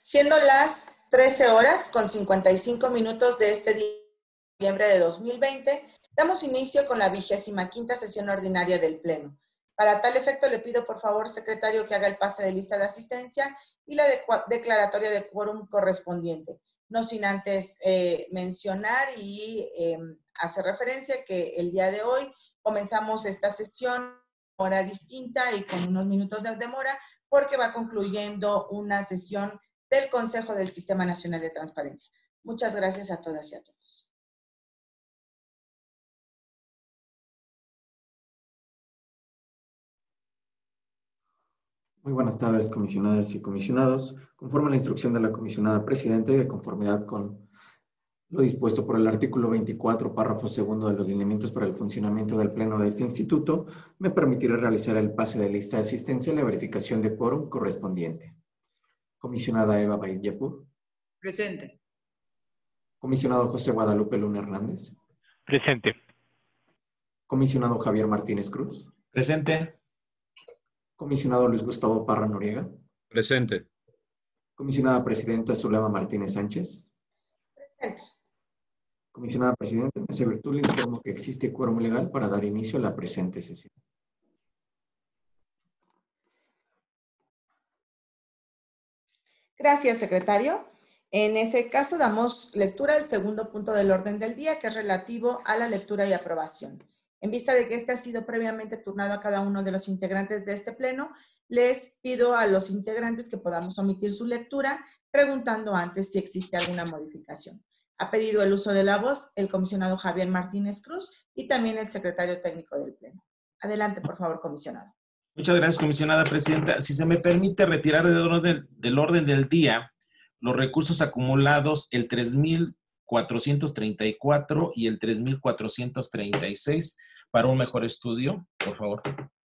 Siendo las 13 horas con 55 minutos de este día de noviembre de 2020, damos inicio con la 25ª sesión ordinaria del Pleno. Para tal efecto, le pido por favor, secretario, que haga el pase de lista de asistencia y la declaratoria de quórum correspondiente. No sin antes mencionar y hacer referencia que el día de hoy comenzamos esta sesión hora distinta y con unos minutos de demora porque va concluyendo una sesión del Consejo del Sistema Nacional de Transparencia. Muchas gracias a todas y a todos. Muy buenas tardes, comisionadas y comisionados. Conforme a la instrucción de la comisionada presidenta y de conformidad con lo dispuesto por el artículo 24, párrafo segundo de los lineamientos para el funcionamiento del Pleno de este instituto, me permitiré realizar el pase de lista de asistencia y la verificación de quórum correspondiente. Comisionada Eva Baid-Yapur. Presente. Comisionado José Guadalupe Luna Hernández. Presente. Comisionado Javier Martínez Cruz. Presente. Comisionado Luis Gustavo Parra Noriega. Presente. Comisionada Presidenta Zulema Martínez Sánchez. Presente. Comisionada Presidenta, en esa virtud le informo que existe quórum legal para dar inicio a la presente sesión. Gracias, secretario. En ese caso, damos lectura al segundo punto del orden del día, que es relativo a la lectura y aprobación. En vista de que este ha sido previamente turnado a cada uno de los integrantes de este pleno, les pido a los integrantes que podamos omitir su lectura, preguntando antes si existe alguna modificación. Ha pedido el uso de la voz el comisionado Javier Martínez Cruz y también el secretario técnico del pleno. Adelante, por favor, comisionado. Muchas gracias, comisionada presidenta. Si se me permite retirar del orden del día los recursos acumulados, el 3,434 y el 3,436 para un mejor estudio, por favor.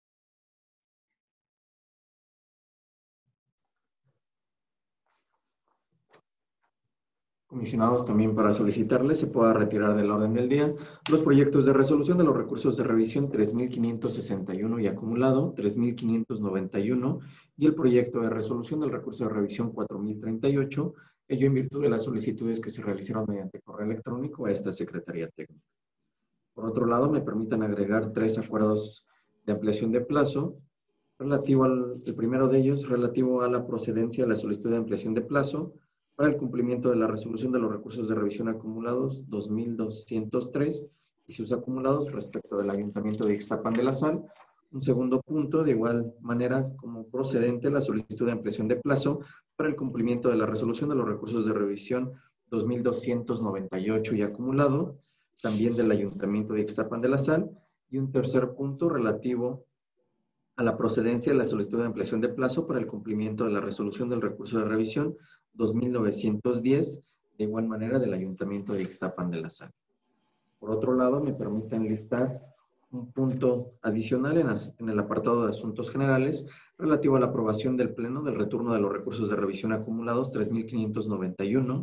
Comisionados, también para solicitarles se pueda retirar del orden del día los proyectos de resolución de los recursos de revisión 3,561 y acumulado 3,591 y el proyecto de resolución del recurso de revisión 4,038, ello en virtud de las solicitudes que se realizaron mediante correo electrónico a esta Secretaría Técnica. Por otro lado, me permitan agregar 3 acuerdos de ampliación de plazo. El primero de ellos, relativo a la procedencia de la solicitud de ampliación de plazo para el cumplimiento de la resolución de los recursos de revisión acumulados 2,203 y sus acumulados respecto del Ayuntamiento de Ixtapan de la Sal. Un segundo punto, de igual manera como procedente, la solicitud de ampliación de plazo para el cumplimiento de la resolución de los recursos de revisión 2,298 y acumulado, también del Ayuntamiento de Ixtapan de la Sal. Y un tercer punto relativo a la procedencia de la solicitud de ampliación de plazo para el cumplimiento de la resolución del recurso de revisión 2,910, de igual manera del Ayuntamiento de Ixtapan de la Sal. Por otro lado, me permiten listar un punto adicional en el apartado de asuntos generales relativo a la aprobación del Pleno del retorno de los recursos de revisión acumulados 3,591,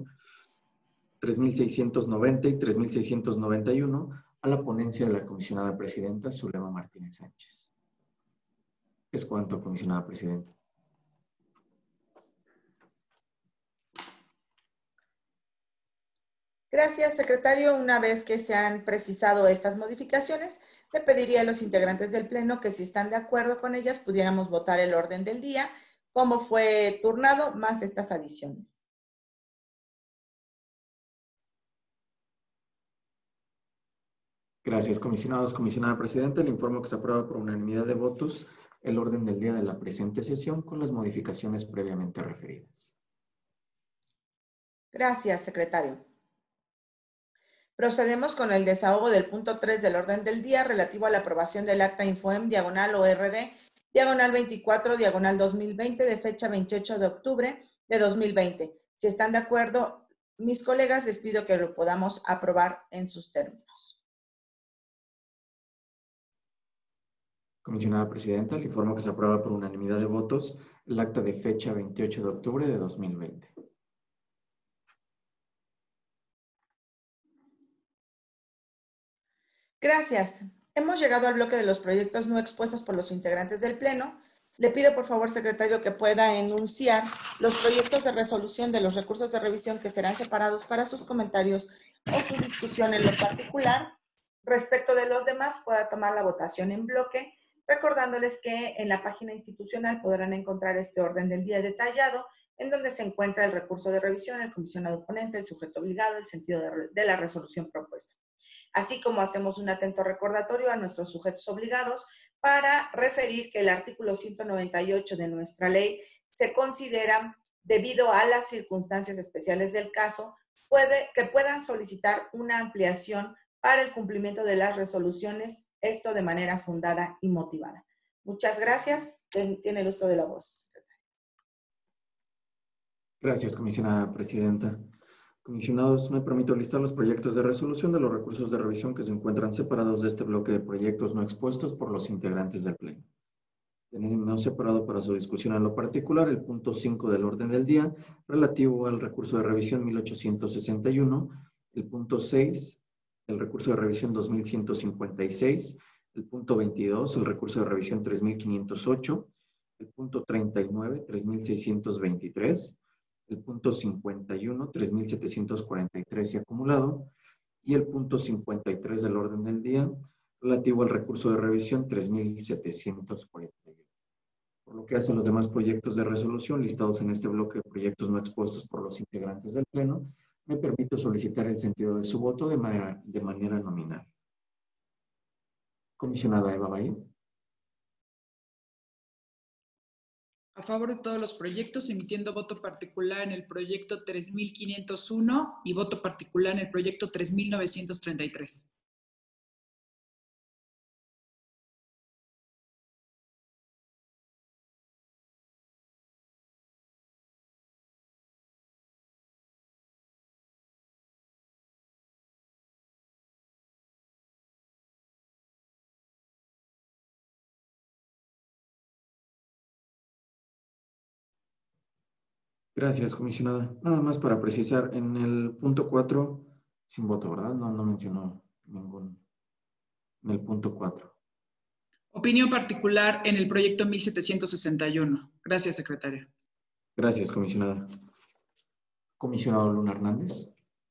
3,690 y 3,691 a la ponencia de la comisionada presidenta Zulema Martínez Sánchez. Es cuanto, comisionada presidenta. Gracias, secretario. Una vez que se han precisado estas modificaciones, le pediría a los integrantes del Pleno que si están de acuerdo con ellas, pudiéramos votar el orden del día, como fue turnado, más estas adiciones. Gracias, comisionados. Comisionada presidenta, le informo que se aprueba por unanimidad de votos el orden del día de la presente sesión con las modificaciones previamente referidas. Gracias, secretario. Procedemos con el desahogo del punto 3 del orden del día relativo a la aprobación del acta Infoem /ORD /24/2020 de fecha 28 de octubre de 2020. Si están de acuerdo, mis colegas, les pido que lo podamos aprobar en sus términos. Comisionada presidenta, le informo que se aprueba por unanimidad de votos el acta de fecha 28 de octubre de 2020. Gracias. Hemos llegado al bloque de los proyectos no expuestos por los integrantes del Pleno. Le pido, por favor, secretario, que pueda enunciar los proyectos de resolución de los recursos de revisión que serán separados para sus comentarios o su discusión en lo particular. Respecto de los demás, pueda tomar la votación en bloque, recordándoles que en la página institucional podrán encontrar este orden del día detallado, en donde se encuentra el recurso de revisión, el comisionado ponente, el sujeto obligado, el sentido de la resolución propuesta. Así como hacemos un atento recordatorio a nuestros sujetos obligados para referir que el artículo 198 de nuestra ley se considera, debido a las circunstancias especiales del caso, que puedan solicitar una ampliación para el cumplimiento de las resoluciones, esto de manera fundada y motivada. Muchas gracias. Tiene el uso de la voz. Gracias, comisionada presidenta. Comisionados, me permito listar los proyectos de resolución de los recursos de revisión que se encuentran separados de este bloque de proyectos no expuestos por los integrantes del Pleno. Tenemos separado para su discusión en lo particular el punto 5 del orden del día relativo al recurso de revisión 1861, el punto 6, el recurso de revisión 2156, el punto 22, el recurso de revisión 3508, el punto 39, 3623, el punto 51, 3743 y acumulado, y el punto 53 del orden del día relativo al recurso de revisión 3741. Por lo que hacen los demás proyectos de resolución listados en este bloque de proyectos no expuestos por los integrantes del Pleno, me permito solicitar el sentido de su voto de manera nominal. Comisionada Eva Valle. A favor de todos los proyectos, emitiendo voto particular en el proyecto 3501 y voto particular en el proyecto 3933. Gracias, comisionada. Nada más para precisar, en el punto 4, sin voto, ¿verdad? No mencionó ningún. En el punto 4. Opinión particular en el proyecto 1761. Gracias, secretaria. Gracias, comisionada. Comisionado Luna Hernández.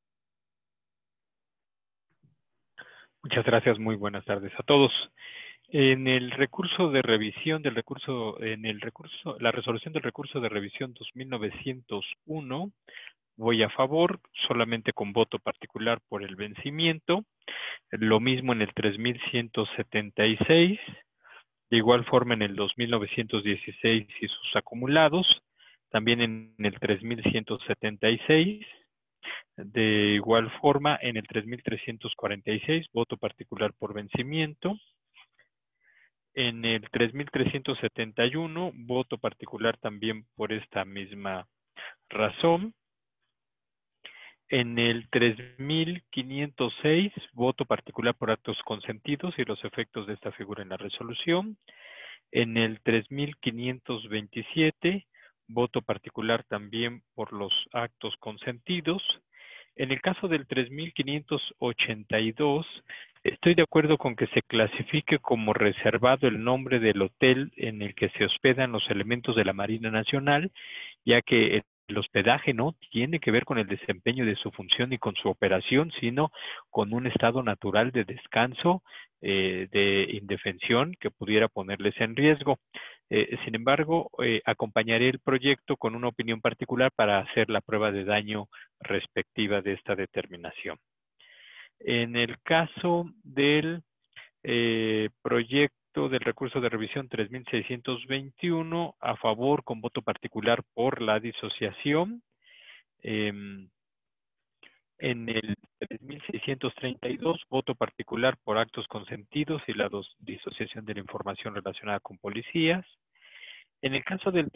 Muchas gracias, muy buenas tardes a todos. En el recurso de revisión del la resolución del recurso de revisión 2901, voy a favor, solamente con voto particular por el vencimiento. Lo mismo en el 3176, de igual forma en el 2916 y sus acumulados, también en el 3176. De igual forma, en el 3346, voto particular por vencimiento. En el 3371, voto particular también por esta misma razón. En el 3506, voto particular por actos consentidos y los efectos de esta figura en la resolución. En el 3527, voto particular también por los actos consentidos. En el caso del 3582, estoy de acuerdo con que se clasifique como reservado el nombre del hotel en el que se hospedan los elementos de la Marina Nacional, ya que el hospedaje no tiene que ver con el desempeño de su función ni con su operación, sino con un estado natural de descanso, de indefensión que pudiera ponerles en riesgo. Sin embargo, acompañaré el proyecto con una opinión particular para hacer la prueba de daño respectiva de esta determinación. En el caso del proyecto del recurso de revisión 3621, a favor con voto particular por la disociación. En el 3632, voto particular por actos consentidos y la disociación de la información relacionada con policías. En el caso del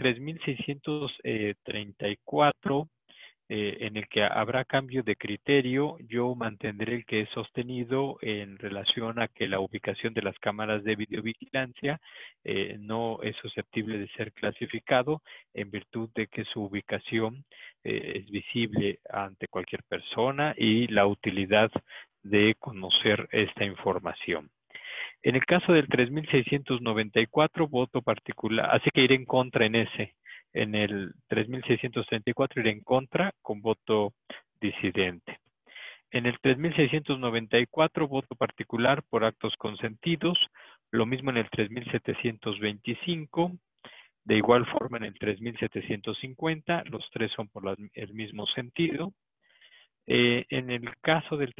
3634, en el que habrá cambio de criterio, yo mantendré el que he sostenido en relación a que la ubicación de las cámaras de videovigilancia no es susceptible de ser clasificado en virtud de que su ubicación es visible ante cualquier persona y la utilidad de conocer esta información. En el caso del 3694, voto particular, así que iré en contra en ese. En el 3634 iré en contra con voto disidente. En el 3694, voto particular por actos consentidos. Lo mismo en el 3725. De igual forma en el 3750. Los tres son por el mismo sentido. En el caso del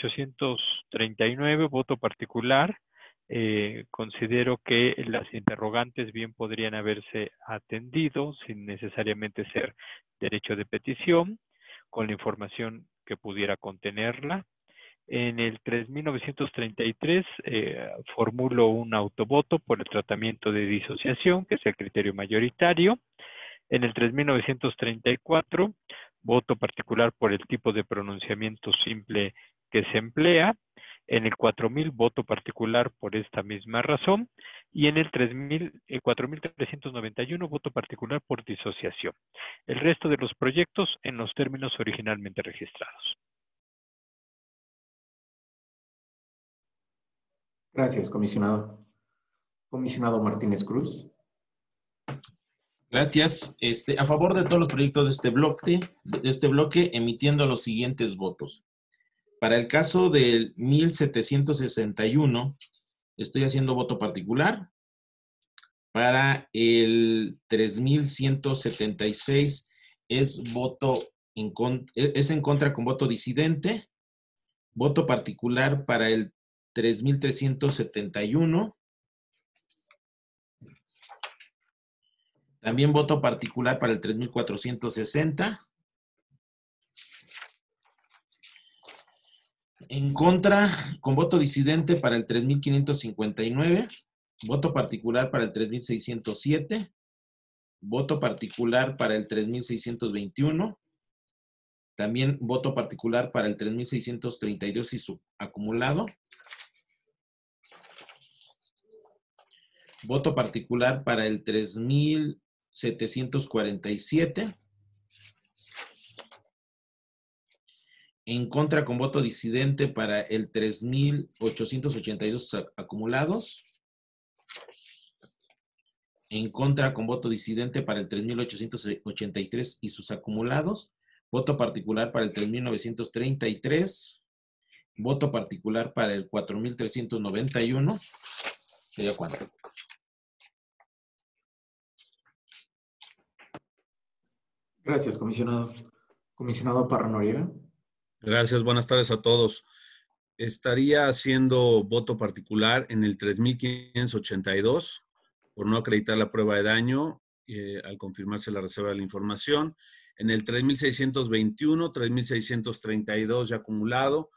3839, voto particular, considero que las interrogantes bien podrían haberse atendido sin necesariamente ser derecho de petición, con la información que pudiera contenerla. En el 3933 formulo un autovoto por el tratamiento de disociación, que es el criterio mayoritario. En el 3934, voto particular por el tipo de pronunciamiento simple que se emplea. En el 4000, voto particular por esta misma razón. Y en el 4391, voto particular por disociación. El resto de los proyectos en los términos originalmente registrados. Gracias, comisionado. Comisionado Martínez Cruz. Gracias. A favor de todos los proyectos de este bloque, emitiendo los siguientes votos. Para el caso del 1761, estoy haciendo voto particular. Para el 3176 es en contra con voto disidente. Voto particular para el 3371. También voto particular para el 3460. En contra, con voto disidente para el 3559. Voto particular para el 3607. Voto particular para el 3621. También voto particular para el 3632 y su acumulado. Voto particular para el 3747. En contra con voto disidente para el 3882 acumulados. En contra con voto disidente para el 3883 y sus acumulados. Voto particular para el 3933. Voto particular para el 4391. ¿Sería cuánto? Gracias, comisionado. Comisionado Parra Noriega. Gracias, buenas tardes a todos. Estaría haciendo voto particular en el 3582 por no acreditar la prueba de daño al confirmarse la reserva de la información. En el 3621, 3632 ya acumulado,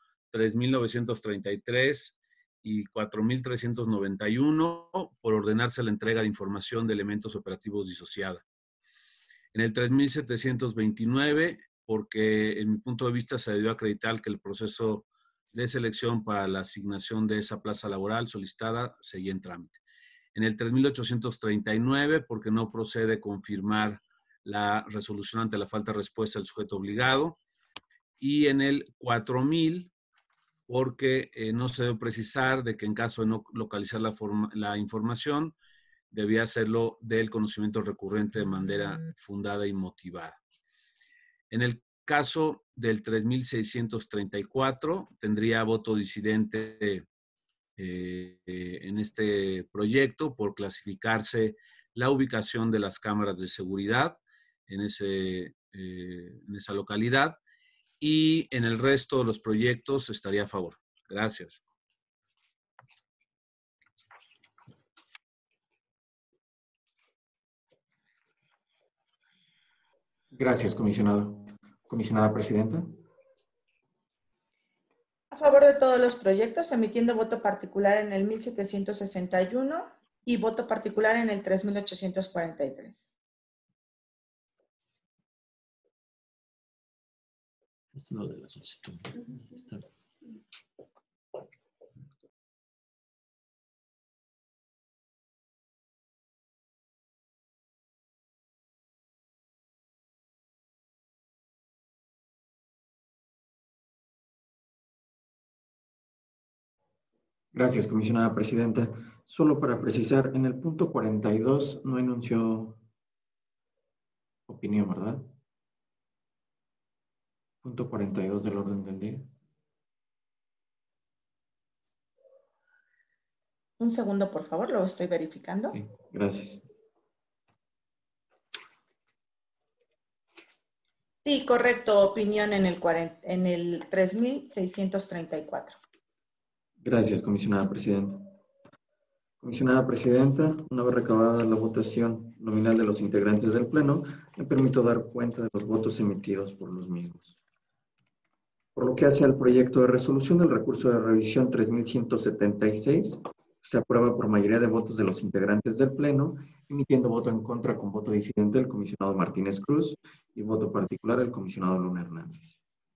3933 y 4391 por ordenarse la entrega de información de elementos operativos disociada. En el 3729, porque en mi punto de vista se debió acreditar que el proceso de selección para la asignación de esa plaza laboral solicitada seguía en trámite. En el 3839, porque no procede confirmar la resolución ante la falta de respuesta del sujeto obligado. Y en el 4000, porque no se debe precisar de que en caso de no localizar la información, debía hacerlo del conocimiento recurrente de manera fundada y motivada. En el caso del 3634, tendría voto disidente en este proyecto por clasificarse la ubicación de las cámaras de seguridad en esa localidad, y en el resto de los proyectos estaría a favor. Gracias. Gracias, comisionado. Comisionada presidenta. A favor de todos los proyectos, emitiendo voto particular en el 1761 y voto particular en el 3843. Es lo de la solicitud. Está bien. Gracias, comisionada presidenta. Solo para precisar, en el punto 42 no enunció opinión, ¿verdad? Punto 42 del orden del día. Un segundo, por favor, lo estoy verificando. Sí, gracias. Sí, correcto, opinión en el 3634. Gracias, comisionada presidenta. Comisionada presidenta, una vez recabada la votación nominal de los integrantes del Pleno, me permito dar cuenta de los votos emitidos por los mismos. Por lo que hace al proyecto de resolución del recurso de revisión 3176, se aprueba por mayoría de votos de los integrantes del Pleno, emitiendo voto en contra con voto disidente el comisionado Martínez Cruz y voto particular el comisionado Luna Hernández.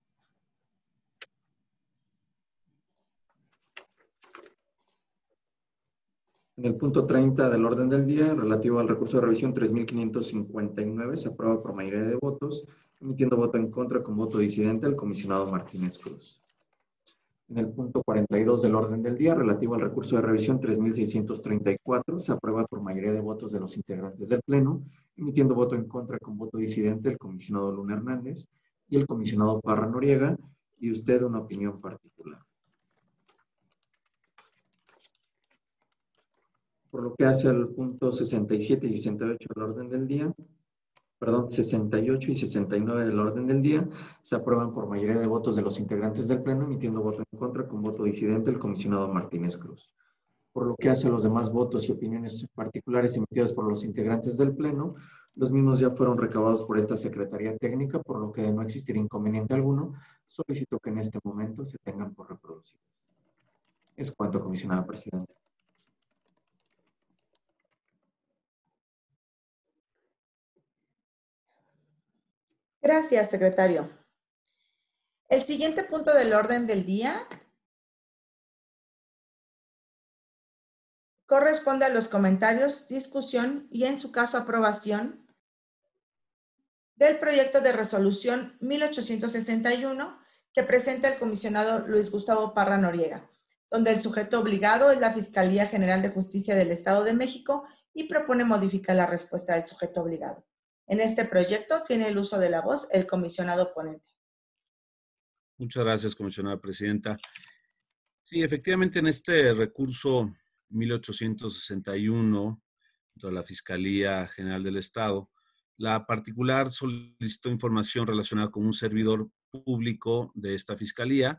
En el punto 30 del orden del día, relativo al recurso de revisión 3559, se aprueba por mayoría de votos, emitiendo voto en contra con voto disidente el comisionado Martínez Cruz. En el punto 42 del orden del día, relativo al recurso de revisión 3634, se aprueba por mayoría de votos de los integrantes del Pleno, emitiendo voto en contra con voto disidente el comisionado Luna Hernández y el comisionado Parra Noriega, y usted una opinión particular. Por lo que hace al punto 67 y 68 del orden del día, 68 y 69 del orden del día, se aprueban por mayoría de votos de los integrantes del Pleno, emitiendo voto en contra con voto disidente el comisionado Martínez Cruz. Por lo que hace a los demás votos y opiniones particulares emitidas por los integrantes del Pleno, los mismos ya fueron recabados por esta Secretaría Técnica, por lo que de no existir inconveniente alguno, solicito que en este momento se tengan por reproducidos. Es cuanto, comisionada presidenta. Gracias, secretario. El siguiente punto del orden del día corresponde a los comentarios, discusión y, en su caso, aprobación del proyecto de resolución 1861 que presenta el comisionado Luis Gustavo Parra Noriega, donde el sujeto obligado es la Fiscalía General de Justicia del Estado de México y propone modificar la respuesta del sujeto obligado. En este proyecto tiene el uso de la voz el comisionado ponente. Muchas gracias, comisionada presidenta. Sí, efectivamente, en este recurso 1861 contra la Fiscalía General del Estado, la particular solicitó información relacionada con un servidor público de esta fiscalía.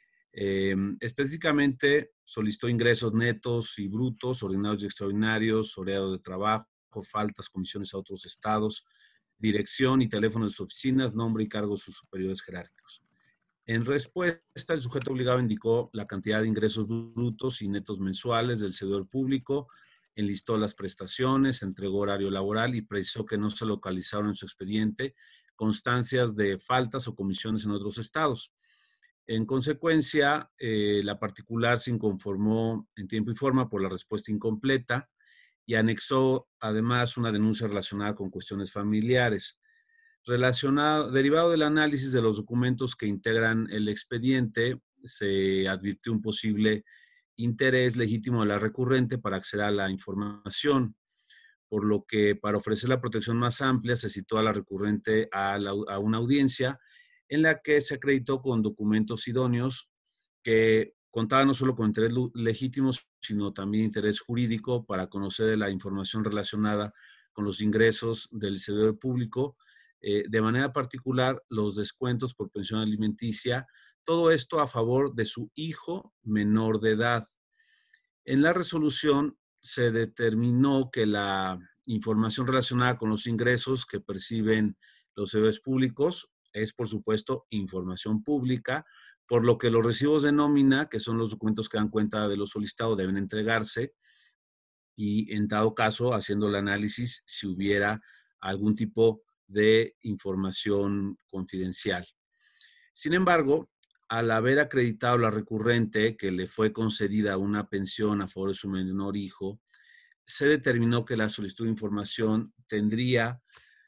Específicamente solicitó ingresos netos y brutos, ordinarios y extraordinarios, horario de trabajo, faltas, comisiones a otros estados, dirección y teléfono de sus oficinas, nombre y cargo de sus superiores jerárquicos. En respuesta, el sujeto obligado indicó la cantidad de ingresos brutos y netos mensuales del servidor público, enlistó las prestaciones, entregó horario laboral y precisó que no se localizaron en su expediente constancias de faltas o comisiones en otros estados. En consecuencia, la particular se inconformó en tiempo y forma por la respuesta incompleta y anexó además una denuncia relacionada con cuestiones familiares. Derivado del análisis de los documentos que integran el expediente, se advirtió un posible interés legítimo de la recurrente para acceder a la información, por lo que para ofrecer la protección más amplia se citó a la recurrente a una audiencia en la que se acreditó con documentos idóneos que contaban no solo con interés legítimo, sino también interés jurídico para conocer de la información relacionada con los ingresos del servidor público, de manera particular los descuentos por pensión alimenticia, todo esto a favor de su hijo menor de edad. En la resolución se determinó que la información relacionada con los ingresos que perciben los servidores públicos es, por supuesto, información pública, por lo que los recibos de nómina, que son los documentos que dan cuenta de lo solicitado, deben entregarse y, en dado caso, haciendo el análisis si hubiera algún tipo de información confidencial. Sin embargo, al haber acreditado la recurrente que le fue concedida una pensión a favor de su menor hijo, se determinó que la solicitud de información tendría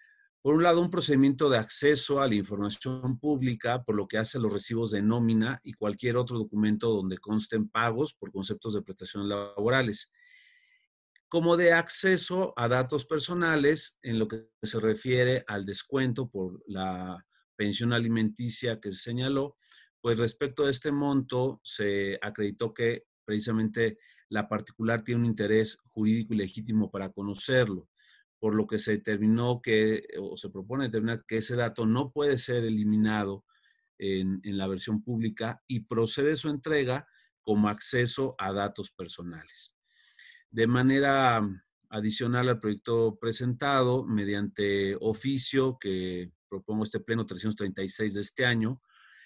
Por un lado, un procedimiento de acceso a la información pública, por lo que hace a los recibos de nómina y cualquier otro documento donde consten pagos por conceptos de prestaciones laborales, como de acceso a datos personales en lo que se refiere al descuento por la pensión alimenticia que se señaló. Pues respecto a este monto, se acreditó que precisamente la particular tiene un interés jurídico y legítimo para conocerlo, por lo que se determinó o se propone determinar que ese dato no puede ser eliminado en la versión pública y procede su entrega como acceso a datos personales. De manera adicional al proyecto presentado, mediante oficio que propongo este pleno 336 de este año,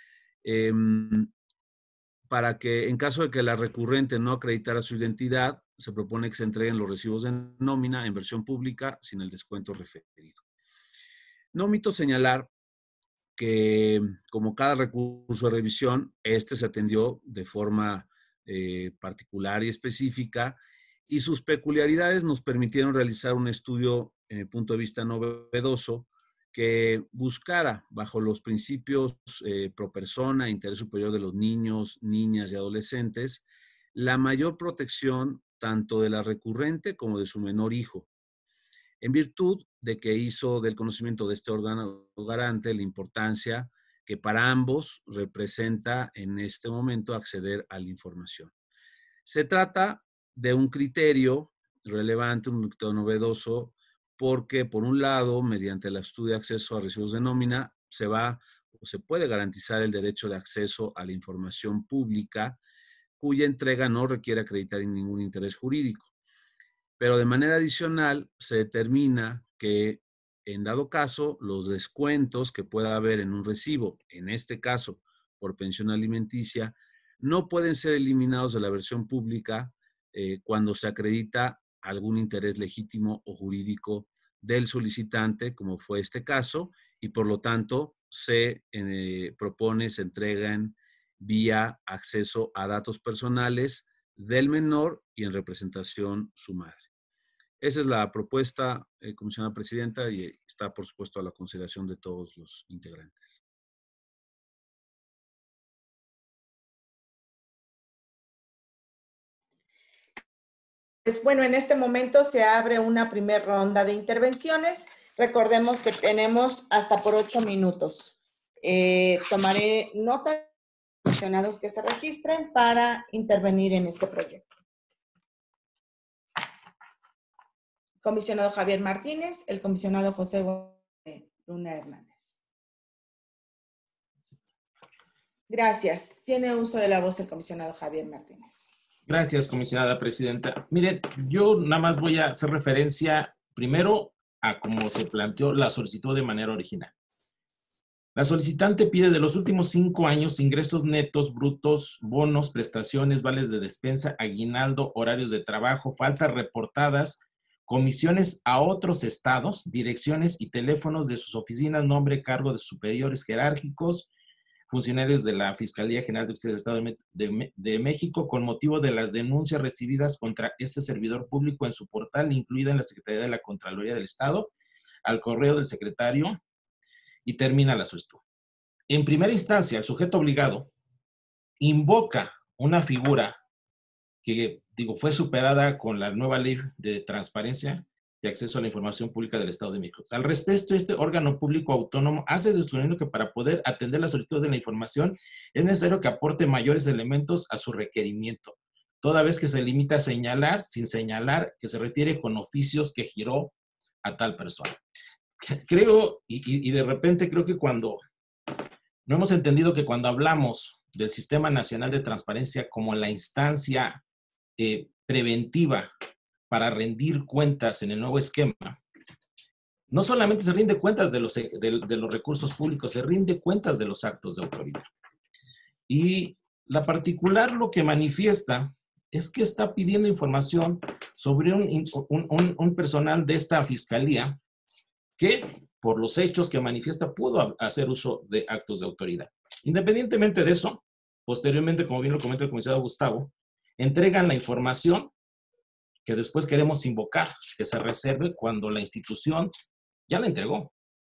para que en caso de que la recurrente no acreditara su identidad, se propone que se entreguen los recibos de nómina en versión pública sin el descuento referido. No omito señalar que, como cada recurso de revisión, este se atendió de forma particular y específica, y sus peculiaridades nos permitieron realizar un estudio, en mi punto de vista, novedoso, que buscara, bajo los principios pro persona, interés superior de los niños, niñas y adolescentes, la mayor protección tanto de la recurrente como de su menor hijo, en virtud de que hizo del conocimiento de este órgano garante la importancia que para ambos representa en este momento acceder a la información. Se trata de un criterio relevante, un criterio novedoso, porque por un lado, mediante el estudio de acceso a recibos de nómina, se puede garantizar el derecho de acceso a la información pública, cuya entrega no requiere acreditar ningún interés jurídico. Pero de manera adicional, se determina que, en dado caso, los descuentos que pueda haber en un recibo, en este caso por pensión alimenticia, no pueden ser eliminados de la versión pública cuando se acredita algún interés legítimo o jurídico del solicitante, como fue este caso, y por lo tanto se entregan vía acceso a datos personales del menor y en representación su madre. Esa es la propuesta, comisionada presidenta, y está, por supuesto, a la consideración de todos los integrantes. Pues bueno, en este momento se abre una primera ronda de intervenciones. Recordemos que tenemos hasta por 8 minutos. Tomaré nota de los comisionados que se registren para intervenir en este proyecto. Comisionado Javier Martínez, el comisionado José Luna Hernández. Gracias. Tiene uso de la voz el comisionado Javier Martínez. Gracias, comisionada presidenta. Mire, yo nada más voy a hacer referencia primero a cómo se planteó la solicitud de manera original. La solicitante pide de los últimos 5 años ingresos netos, brutos, bonos, prestaciones, vales de despensa, aguinaldo, horarios de trabajo, faltas reportadas, comisiones a otros estados, direcciones y teléfonos de sus oficinas, nombre, cargo de superiores jerárquicos, funcionarios de la Fiscalía General de Justicia del Estado de México, con motivo de las denuncias recibidas contra este servidor público en su portal, incluida en la Secretaría de la Contraloría del Estado, al correo del secretario, y termina la solicitud. En primera instancia, el sujeto obligado invoca una figura que, fue superada con la nueva ley de transparencia y acceso a la información pública del Estado de México. Al respecto, este órgano público autónomo hace descubriendo que para poder atender la solicitud de la información es necesario que aporte mayores elementos a su requerimiento, toda vez que se limita a señalar, sin señalar, que se refiere con oficios que giró a tal persona. Creo, y de repente creo que no hemos entendido que cuando hablamos del Sistema Nacional de Transparencia como la instancia preventiva para rendir cuentas en el nuevo esquema, no solamente se rinde cuentas de los recursos públicos, se rinde cuentas de los actos de autoridad. Y la particular lo que manifiesta es que está pidiendo información sobre un personal de esta fiscalía que, por los hechos que manifiesta, pudo hacer uso de actos de autoridad. Independientemente de eso, posteriormente, como bien lo comenta el comisionado Gustavo, entregan la información que después queremos invocar, que se reserve cuando la institución ya la entregó.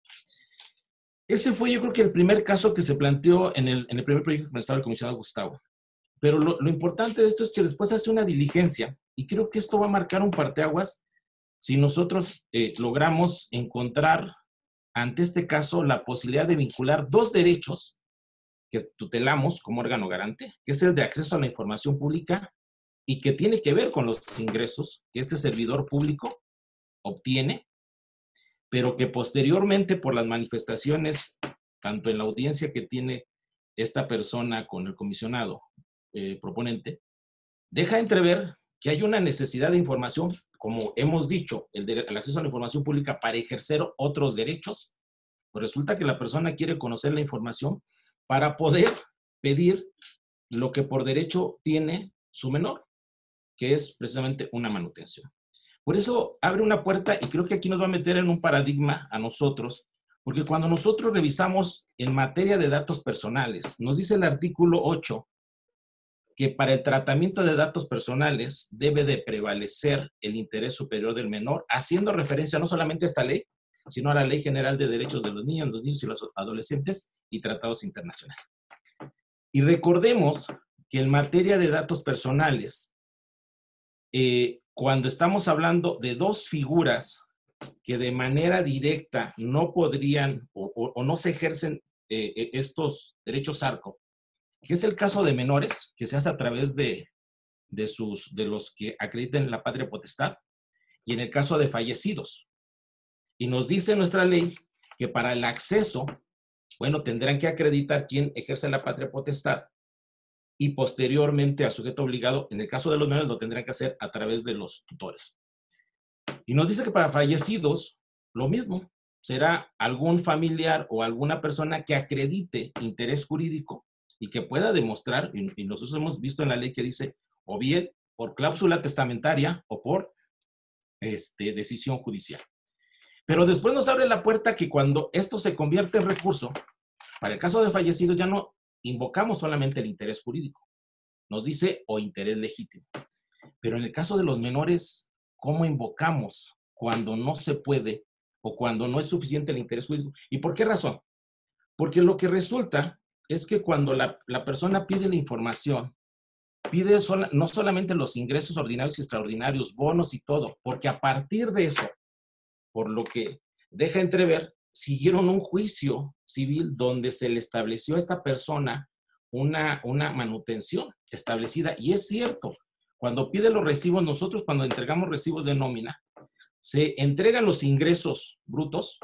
Ese fue, yo creo que el primer caso que se planteó en el primer proyecto que me estaba el comisionado Gustavo. Pero lo importante de esto es que después hace una diligencia, y creo que esto va a marcar un parteaguas si nosotros logramos encontrar ante este caso la posibilidad de vincular dos derechos que tutelamos como órgano garante, que es el de acceso a la información pública y que tiene que ver con los ingresos que este servidor público obtiene, pero que posteriormente por las manifestaciones, tanto en la audiencia que tiene esta persona con el comisionado proponente, deja entrever que hay una necesidad de información, como hemos dicho, el acceso a la información pública para ejercer otros derechos. Pues resulta que la persona quiere conocer la información para poder pedir lo que por derecho tiene su menor, que es precisamente una manutención. Por eso abre una puerta y creo que aquí nos va a meter en un paradigma a nosotros, porque cuando nosotros revisamos en materia de datos personales, nos dice el artículo 8 que para el tratamiento de datos personales debe de prevalecer el interés superior del menor, haciendo referencia no solamente a esta ley, sino a la Ley General de Derechos de los Niños y los Adolescentes y tratados internacionales. Y recordemos que en materia de datos personales, cuando estamos hablando de dos figuras que de manera directa no podrían o no se ejercen estos derechos ARCO, que es el caso de menores, que se hace a través de los que acrediten la patria potestad, y en el caso de fallecidos. Y nos dice nuestra ley que para el acceso, bueno, tendrán que acreditar quién ejerce la patria potestad y posteriormente al sujeto obligado, en el caso de los menores, lo tendrán que hacer a través de los tutores. Y nos dice que para fallecidos, lo mismo, será algún familiar o alguna persona que acredite interés jurídico y que pueda demostrar, y nosotros hemos visto en la ley que dice, o bien por cláusula testamentaria o por decisión judicial. Pero después nos abre la puerta que cuando esto se convierte en recurso, para el caso de fallecidos ya no invocamos solamente el interés jurídico, nos dice o interés legítimo. Pero en el caso de los menores, ¿cómo invocamos cuando no se puede o cuando no es suficiente el interés jurídico? ¿Y por qué razón? Porque lo que resulta es que cuando la persona pide la información, pide no solamente los ingresos ordinarios y extraordinarios, bonos y todo, porque a partir de eso, por lo que deja entrever, siguieron un juicio civil donde se le estableció a esta persona una manutención establecida. Y es cierto, cuando pide los recibos, nosotros cuando entregamos recibos de nómina, se entregan los ingresos brutos,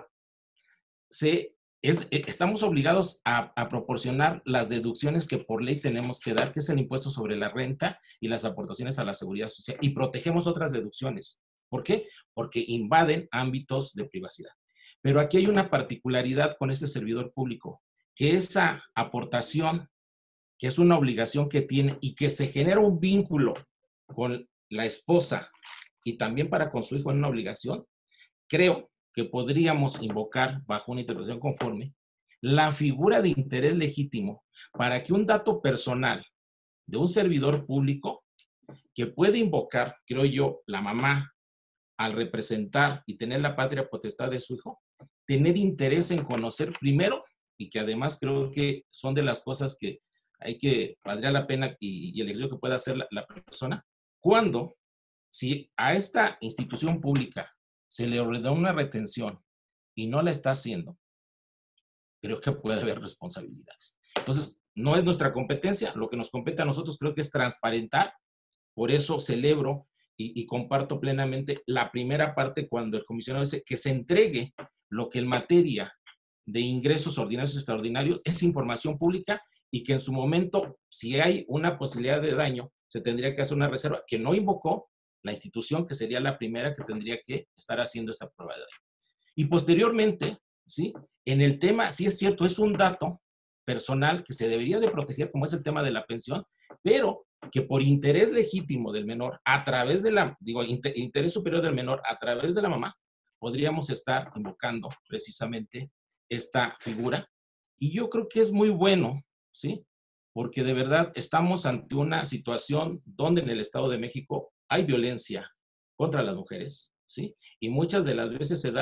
estamos obligados a proporcionar las deducciones que por ley tenemos que dar, que es el impuesto sobre la renta y las aportaciones a la seguridad social, y protegemos otras deducciones. ¿Por qué? Porque invaden ámbitos de privacidad. Pero aquí hay una particularidad con este servidor público, que esa aportación, que es una obligación que tiene y que se genera un vínculo con la esposa y también para con su hijo en una obligación, creo que podríamos invocar bajo una interpretación conforme la figura de interés legítimo para que un dato personal de un servidor público que puede invocar, creo yo, la mamá al representar y tener la patria potestad de su hijo, tener interés en conocer primero, y que además creo que son de las cosas que valdría la pena y el ejercicio que pueda hacer la persona, cuando, si a esta institución pública se le ordena una retención y no la está haciendo, creo que puede haber responsabilidades. Entonces, no es nuestra competencia, lo que nos compete a nosotros creo que es transparentar, por eso celebro y comparto plenamente la primera parte cuando el comisionado dice que se entregue lo que en materia de ingresos ordinarios y extraordinarios es información pública y que en su momento, si hay una posibilidad de daño, se tendría que hacer una reserva que no invocó la institución, que sería la primera que tendría que estar haciendo esta prueba de daño. Y posteriormente, ¿sí? En el tema, sí es cierto, es un dato personal que se debería de proteger, como es el tema de la pensión, pero que por interés legítimo del menor, a través de interés superior del menor, a través de la mamá, podríamos estar invocando precisamente esta figura. Y yo creo que es muy bueno, ¿sí? Porque de verdad estamos ante una situación donde en el Estado de México hay violencia contra las mujeres, ¿sí? Y muchas de las veces se dan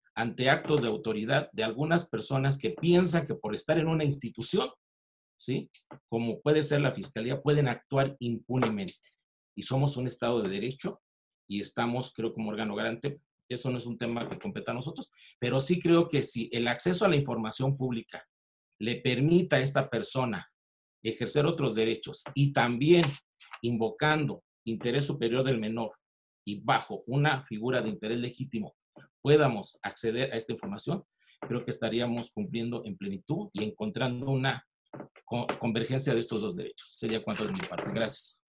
ante actos de autoridad de algunas personas que piensan que por estar en una institución, ¿sí?, como puede ser la Fiscalía, pueden actuar impunemente. Y somos un Estado de Derecho y estamos, creo, como órgano garante. Eso no es un tema que compete a nosotros, pero sí creo que si el acceso a la información pública le permita a esta persona ejercer otros derechos y también invocando interés superior del menor y bajo una figura de interés legítimo podamos acceder a esta información, creo que estaríamos cumpliendo en plenitud y encontrando una convergencia de estos dos derechos. Sería cuanto de mi parte. Gracias.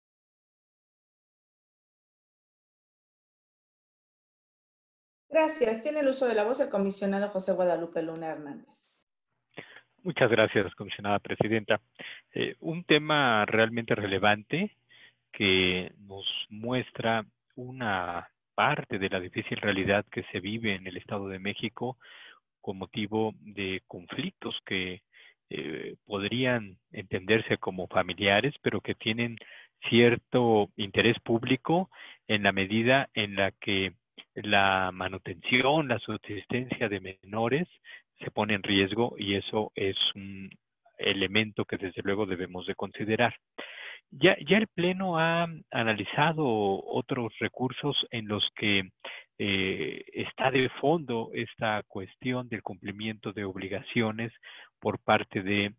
Gracias. Tiene el uso de la voz el comisionado José Guadalupe Luna Hernández. Muchas gracias, comisionada presidenta. Un tema realmente relevante que nos muestra una parte de la difícil realidad que se vive en el Estado de México con motivo de conflictos que podrían entenderse como familiares, pero que tienen cierto interés público en la medida en la que la manutención, la subsistencia de menores se pone en riesgo, y eso es un elemento que desde luego debemos de considerar. Ya el Pleno ha analizado otros recursos en los que está de fondo esta cuestión del cumplimiento de obligaciones por parte de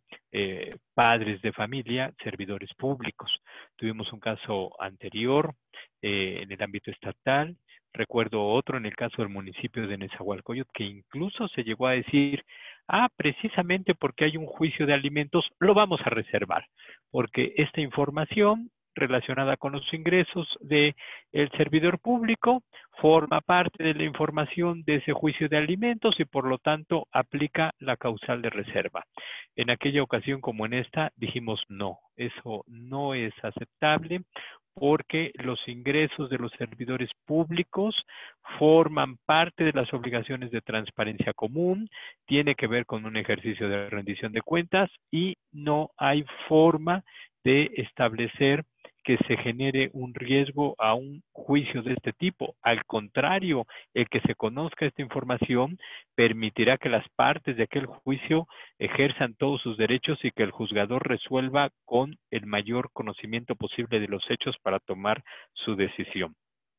padres de familia, servidores públicos. Tuvimos un caso anterior en el ámbito estatal. Recuerdo otro en el caso del municipio de Nezahualcóyotl, que incluso se llegó a decir, precisamente porque hay un juicio de alimentos, lo vamos a reservar, porque esta información relacionada con los ingresos del servidor público forma parte de la información de ese juicio de alimentos y por lo tanto aplica la causal de reserva. En aquella ocasión como en esta dijimos no, eso no es aceptable, porque los ingresos de los servidores públicos forman parte de las obligaciones de transparencia común, tiene que ver con un ejercicio de rendición de cuentas y no hay forma de establecer que se genere un riesgo a un juicio de este tipo. Al contrario, el que se conozca esta información permitirá que las partes de aquel juicio ejerzan todos sus derechos y que el juzgador resuelva con el mayor conocimiento posible de los hechos para tomar su decisión.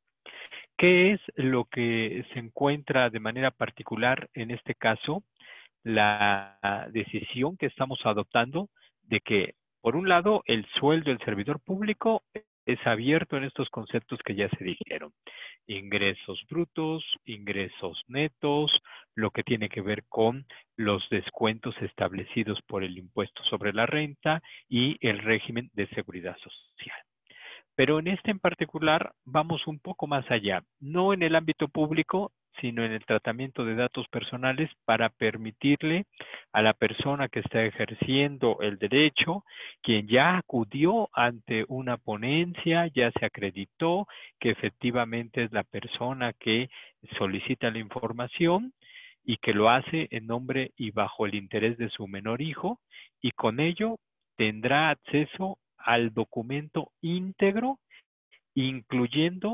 ¿Qué es lo que se encuentra de manera particular en este caso? La decisión que estamos adoptando de que, por un lado, el sueldo del servidor público es abierto en estos conceptos que ya se dijeron. Ingresos brutos, ingresos netos, lo que tiene que ver con los descuentos establecidos por el impuesto sobre la renta y el régimen de seguridad social. Pero en este en particular vamos un poco más allá, no en el ámbito público, sino en el tratamiento de datos personales para permitirle a la persona que está ejerciendo el derecho, quien ya acudió ante una ponencia, ya se acreditó que efectivamente es la persona que solicita la información y que lo hace en nombre y bajo el interés de su menor hijo, y con ello tendrá acceso al documento íntegro, incluyendo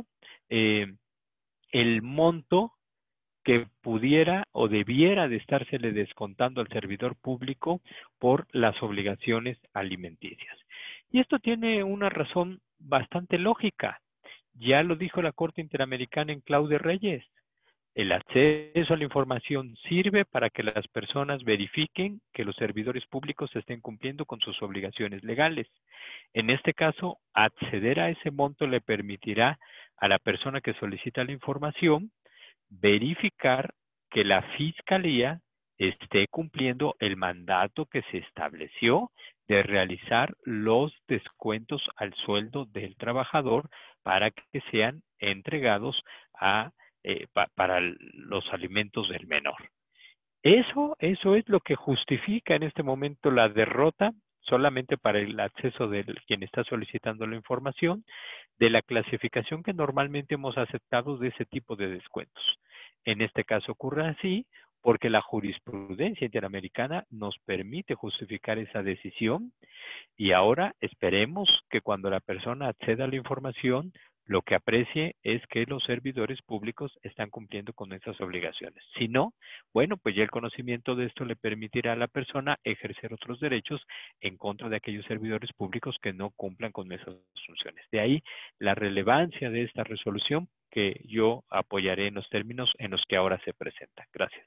el monto que pudiera o debiera de estársele descontando al servidor público por las obligaciones alimenticias. Y esto tiene una razón bastante lógica. Ya lo dijo la Corte Interamericana en Clau de Reyes. El acceso a la información sirve para que las personas verifiquen que los servidores públicos estén cumpliendo con sus obligaciones legales. En este caso, acceder a ese monto le permitirá a la persona que solicita la información verificar que la Fiscalía esté cumpliendo el mandato que se estableció de realizar los descuentos al sueldo del trabajador para que sean entregados para los alimentos del menor. Eso es lo que justifica en este momento la derrota solamente para el acceso de quien está solicitando la información, de la clasificación que normalmente hemos aceptado de ese tipo de descuentos. En este caso ocurre así porque la jurisprudencia interamericana nos permite justificar esa decisión y ahora esperemos que cuando la persona acceda a la información lo que aprecie es que los servidores públicos están cumpliendo con esas obligaciones. Si no, bueno, pues ya el conocimiento de esto le permitirá a la persona ejercer otros derechos en contra de aquellos servidores públicos que no cumplan con esas funciones. De ahí la relevancia de esta resolución que yo apoyaré en los términos en los que ahora se presenta. Gracias.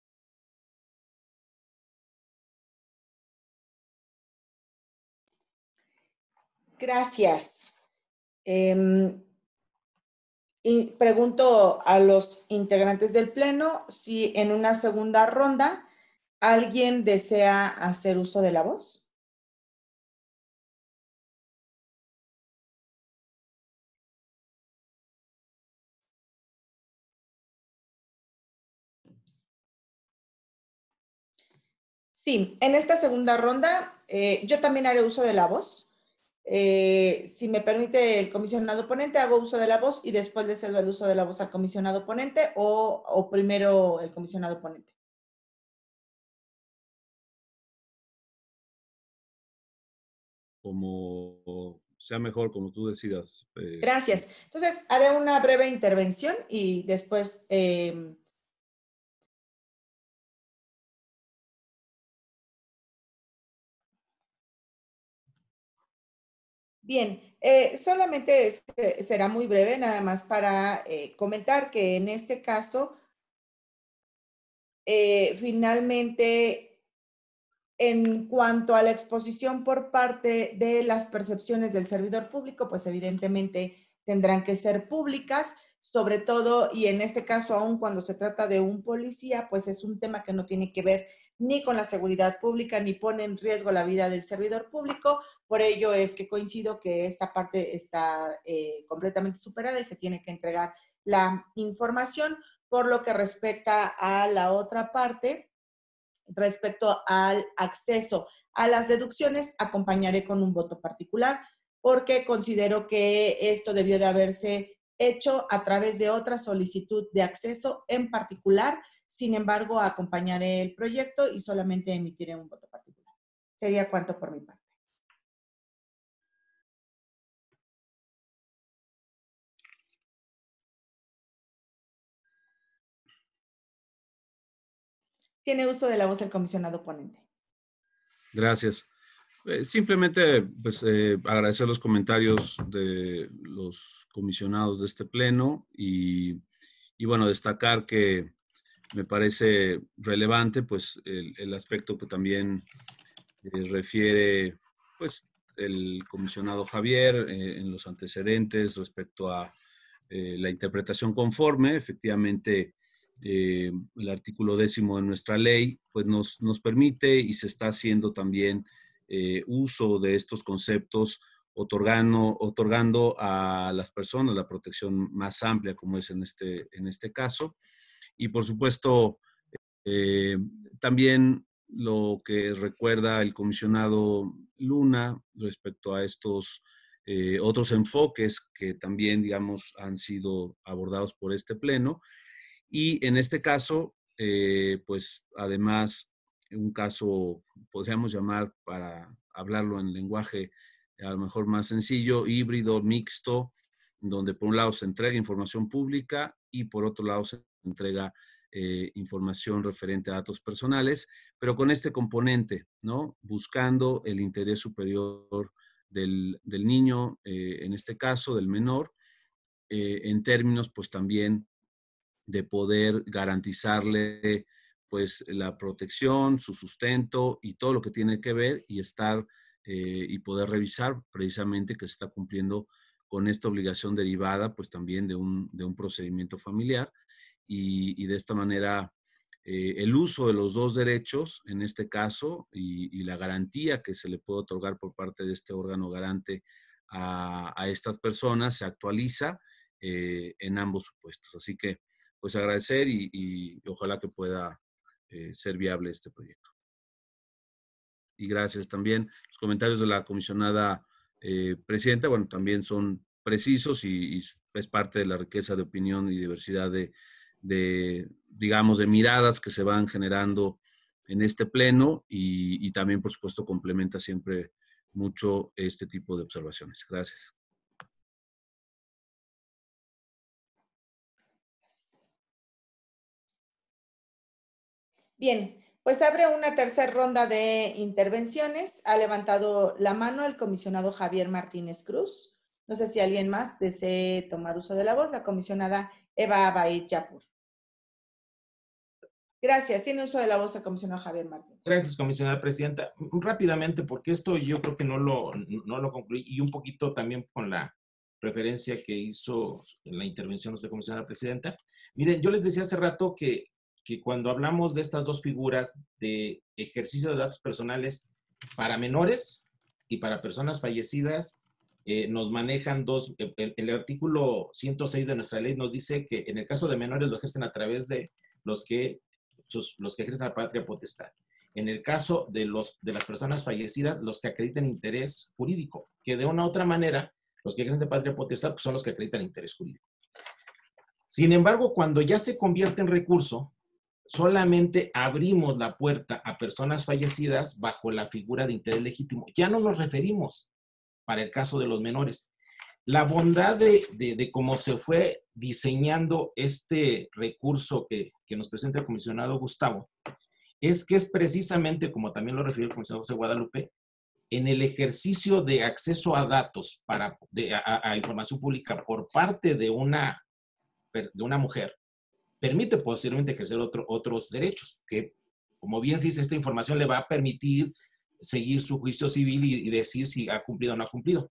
Gracias. Y pregunto a los integrantes del Pleno si en una segunda ronda alguien desea hacer uso de la voz. Sí, en esta segunda ronda yo también haré uso de la voz. Si me permite el comisionado ponente, hago uso de la voz y después le cedo el uso de la voz al comisionado ponente o primero el comisionado ponente. Como sea mejor, como tú decidas. Gracias. Entonces, haré una breve intervención y después... Bien, solamente será muy breve, nada más para comentar que en este caso, finalmente, en cuanto a la exposición por parte de las percepciones del servidor público, pues evidentemente tendrán que ser públicas, sobre todo, y en este caso, aún cuando se trata de un policía, pues es un tema que no tiene que ver ni con la seguridad pública, ni pone en riesgo la vida del servidor público. Por ello es que coincido que esta parte está completamente superada y se tiene que entregar la información. Por lo que respecta a la otra parte, respecto al acceso a las deducciones, acompañaré con un voto particular porque considero que esto debió de haberse hecho a través de otra solicitud de acceso en particular. Sin embargo, acompañaré el proyecto y solamente emitiré un voto particular. Sería cuanto por mi parte. Tiene uso de la voz el comisionado ponente. Gracias. Simplemente, pues, agradecer los comentarios de los comisionados de este pleno y bueno, destacar que me parece relevante, pues, el aspecto que también refiere, pues, el comisionado Javier en los antecedentes respecto a la interpretación conforme. Efectivamente, el artículo 10 de nuestra ley, pues nos permite y se está haciendo también uso de estos conceptos, otorgando a las personas la protección más amplia, como es en este caso. Y por supuesto, eh, también lo que recuerda el comisionado Luna respecto a estos otros enfoques que también, digamos, han sido abordados por este pleno. Y en este caso, pues además, un caso, podríamos llamar, para hablarlo en lenguaje a lo mejor más sencillo, híbrido, mixto, donde por un lado se entrega información pública y por otro lado se entrega información referente a datos personales, pero con este componente, ¿no? Buscando el interés superior del niño, en este caso, del menor, en términos, pues también de poder garantizarle pues la protección, su sustento y todo lo que tiene que ver y estar y poder revisar precisamente que se está cumpliendo con esta obligación derivada pues también de un procedimiento familiar y de esta manera el uso de los dos derechos en este caso y la garantía que se le puede otorgar por parte de este órgano garante a estas personas se actualiza en ambos supuestos. Así que pues agradecer y ojalá que pueda ser viable este proyecto. Y gracias también. Los comentarios de la comisionada presidenta, bueno, también son precisos y es parte de la riqueza de opinión y diversidad digamos, de miradas que se van generando en este pleno y también, por supuesto, complementa siempre mucho este tipo de observaciones. Gracias. Bien, pues abre una tercera ronda de intervenciones. Ha levantado la mano el comisionado Javier Martínez Cruz. No sé si alguien más desee tomar uso de la voz. La comisionada Eva Abay Yapur. Gracias. Tiene uso de la voz el comisionado Javier Martínez. Gracias, comisionada presidenta. Rápidamente, porque esto yo creo que no lo concluí, y un poquito también con la referencia que hizo en la intervención de la comisionada presidenta. Miren, yo les decía hace rato que cuando hablamos de estas dos figuras de ejercicio de datos personales para menores y para personas fallecidas, nos manejan dos. El artículo 106 de nuestra ley nos dice que en el caso de menores lo ejercen a través de los que ejercen la patria potestad. En el caso de las personas fallecidas, los que acreditan interés jurídico, que de una u otra manera, los que ejercen de patria potestad pues son los que acreditan interés jurídico. Sin embargo, cuando ya se convierte en recurso, solamente abrimos la puerta a personas fallecidas bajo la figura de interés legítimo. Ya no nos referimos para el caso de los menores. La bondad de cómo se fue diseñando este recurso que nos presenta el comisionado Gustavo es que es precisamente, como también lo refirió el comisionado José Guadalupe, en el ejercicio de acceso a datos a información pública por parte de una mujer, permite posiblemente ejercer otros derechos, que, como bien se dice, esta información le va a permitir seguir su juicio civil y decir si ha cumplido o no ha cumplido.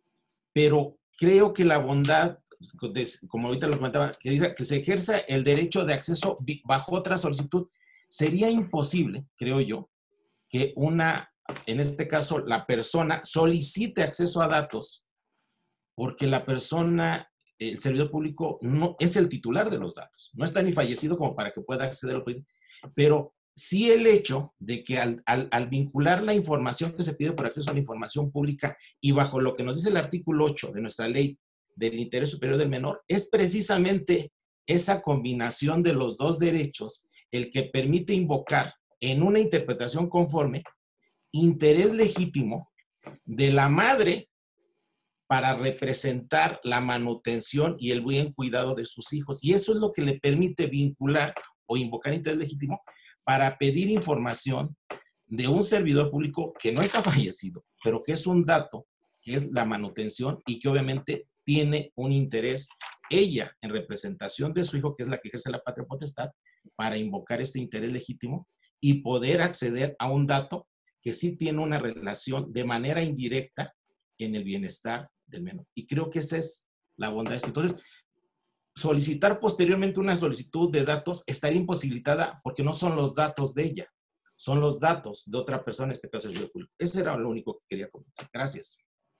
Pero creo que la bondad, como ahorita lo comentaba, que dice que se ejerza el derecho de acceso bajo otra solicitud, sería imposible, creo yo, que en este caso, la persona solicite acceso a datos porque la persona, el servidor público, no es el titular de los datos. No está ni fallecido como para que pueda acceder a los proyectos. Pero sí el hecho de que al vincular la información que se pide por acceso a la información pública y bajo lo que nos dice el artículo 8 de nuestra ley del interés superior del menor, es precisamente esa combinación de los dos derechos el que permite invocar en una interpretación conforme interés legítimo de la madre para representar la manutención y el buen cuidado de sus hijos. Y eso es lo que le permite vincular o invocar interés legítimo para pedir información de un servidor público que no está fallecido, pero que es un dato, que es la manutención y que obviamente tiene un interés ella en representación de su hijo, que es la que ejerce la patria potestad, para invocar este interés legítimo y poder acceder a un dato que sí tiene una relación de manera indirecta en el bienestar del menor. Y creo que esa es la bondad de esto. Entonces, solicitar posteriormente una solicitud de datos estaría imposibilitada porque no son los datos de ella, son los datos de otra persona, en este caso el servidor público. Eso era lo único que quería comentar. Gracias.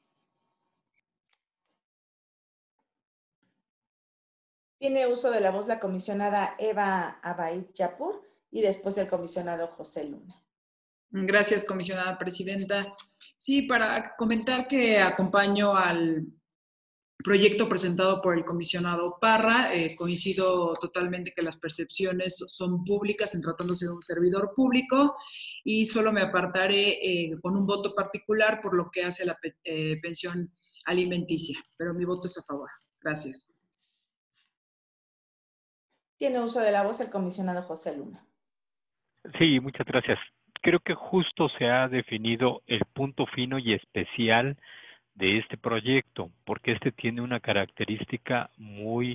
Tiene uso de la voz la comisionada Eva Abay Yapur y después el comisionado José Luna. Gracias, comisionada presidenta. Sí, para comentar que acompaño al proyecto presentado por el comisionado Parra, coincido totalmente que las percepciones son públicas en tratándose de un servidor público y solo me apartaré con un voto particular por lo que hace la pensión alimenticia, pero mi voto es a favor. Gracias. Tiene uso de la voz el comisionado José Luna. Sí, muchas gracias. Creo que justo se ha definido el punto fino y especial de este proyecto, porque este tiene una característica muy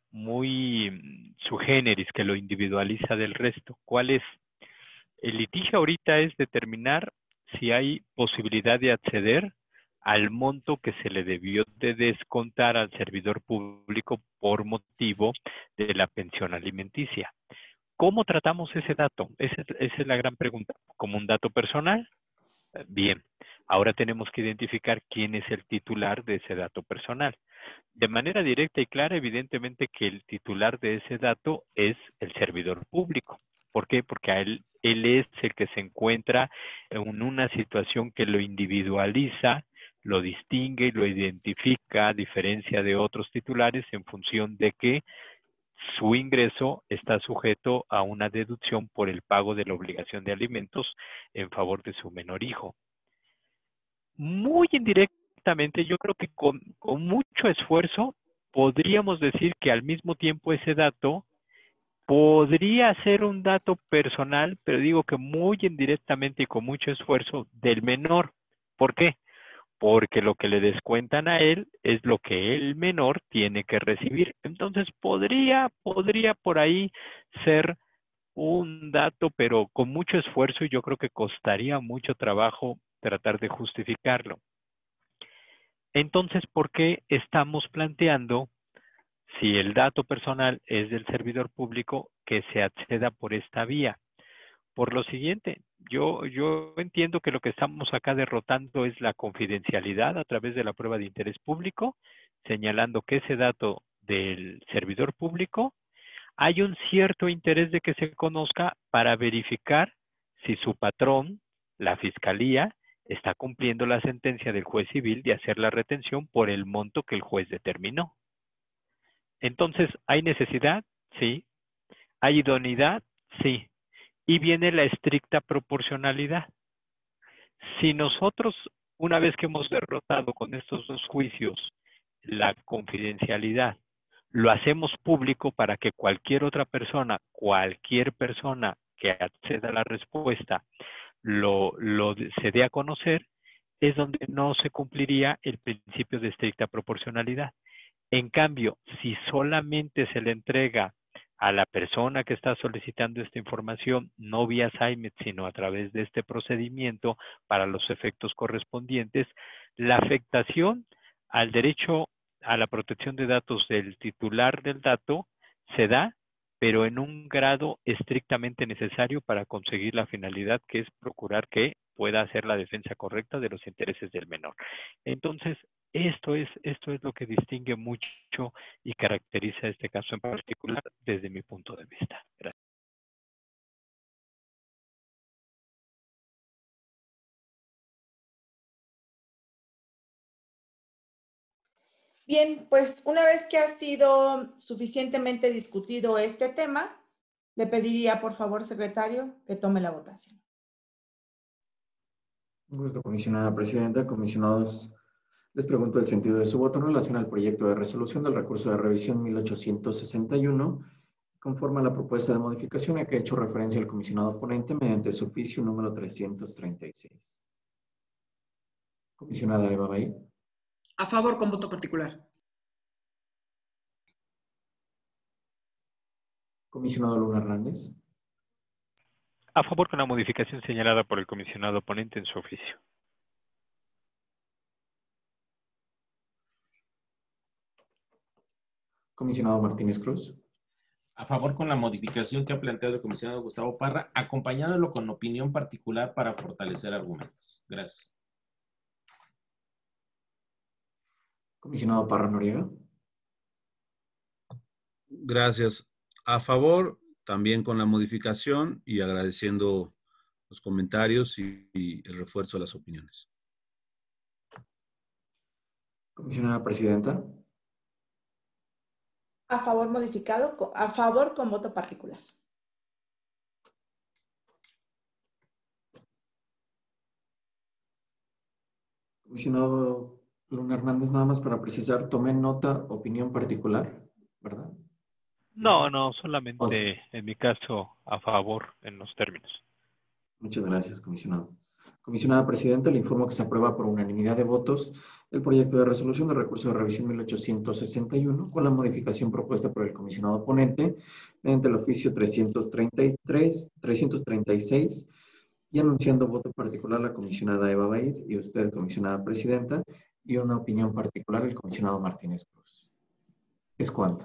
sui generis que lo individualiza del resto. ¿Cuál es? El litigio ahorita es determinar si hay posibilidad de acceder al monto que se le debió de descontar al servidor público por motivo de la pensión alimenticia. ¿Cómo tratamos ese dato? Esa es la gran pregunta. ¿Como un dato personal? Bien, ahora tenemos que identificar quién es el titular de ese dato personal. De manera directa y clara, evidentemente que el titular de ese dato es el servidor público. ¿Por qué? Porque él es el que se encuentra en una situación que lo individualiza, lo distingue y lo identifica a diferencia de otros titulares en función de que su ingreso está sujeto a una deducción por el pago de la obligación de alimentos en favor de su menor hijo. Muy indirectamente, yo creo que con mucho esfuerzo podríamos decir que al mismo tiempo ese dato podría ser un dato personal, pero digo que muy indirectamente y con mucho esfuerzo del menor. ¿Por qué? Porque lo que le descuentan a él es lo que el menor tiene que recibir. Entonces podría por ahí ser un dato, pero con mucho esfuerzo, y yo creo que costaría mucho trabajo tratar de justificarlo. Entonces, ¿por qué estamos planteando, si el dato personal es del servidor público, que se acceda por esta vía? Por lo siguiente, yo entiendo que lo que estamos acá derrotando es la confidencialidad a través de la prueba de interés público, señalando que ese dato del servidor público hay un cierto interés de que se conozca para verificar si su patrón, la fiscalía, está cumpliendo la sentencia del juez civil de hacer la retención por el monto que el juez determinó. Entonces, ¿hay necesidad? Sí. ¿Hay idoneidad? Sí. Y viene la estricta proporcionalidad. Si nosotros, una vez que hemos derrotado con estos dos juicios la confidencialidad, lo hacemos público para que cualquier persona que acceda a la respuesta se dé a conocer, es donde no se cumpliría el principio de estricta proporcionalidad. En cambio, si solamente se le entrega a la persona que está solicitando esta información, no vía SAIMED, sino a través de este procedimiento para los efectos correspondientes, la afectación al derecho a la protección de datos del titular del dato se da, pero en un grado estrictamente necesario para conseguir la finalidad, que es procurar que pueda hacer la defensa correcta de los intereses del menor. Entonces, esto es lo que distingue mucho y caracteriza este caso en particular desde mi punto de vista. Gracias. Bien, pues una vez que ha sido suficientemente discutido este tema, le pediría, por favor, secretario, que tome la votación. Un gusto, comisionada presidenta. Comisionados, les pregunto el sentido de su voto en relación al proyecto de resolución del recurso de revisión 1861, conforme a la propuesta de modificación a que ha hecho referencia el comisionado ponente mediante su oficio número 336. Comisionada Eva Bay. A favor con voto particular. Comisionado Luna Hernández. A favor con la modificación señalada por el comisionado ponente en su oficio. Comisionado Martínez Cruz. A favor con la modificación que ha planteado el comisionado Gustavo Parra, acompañándolo con opinión particular para fortalecer argumentos. Gracias. Comisionado Parra Noriega. Gracias. A favor, también con la modificación y agradeciendo los comentarios y el refuerzo de las opiniones. Comisionada presidenta. A favor modificado, a favor con voto particular. Comisionado Luna Hernández, nada más para precisar, tomé nota, opinión particular, ¿verdad? No, solamente en mi caso a favor en los términos. Muchas gracias, comisionado. Comisionada presidenta, le informo que se aprueba por unanimidad de votos el proyecto de resolución de recurso de revisión 1861 con la modificación propuesta por el comisionado ponente mediante el oficio 336 y anunciando voto particular la comisionada Eva Baid y usted, comisionada presidenta, y una opinión particular el comisionado Martínez Cruz. ¿Es cuánto?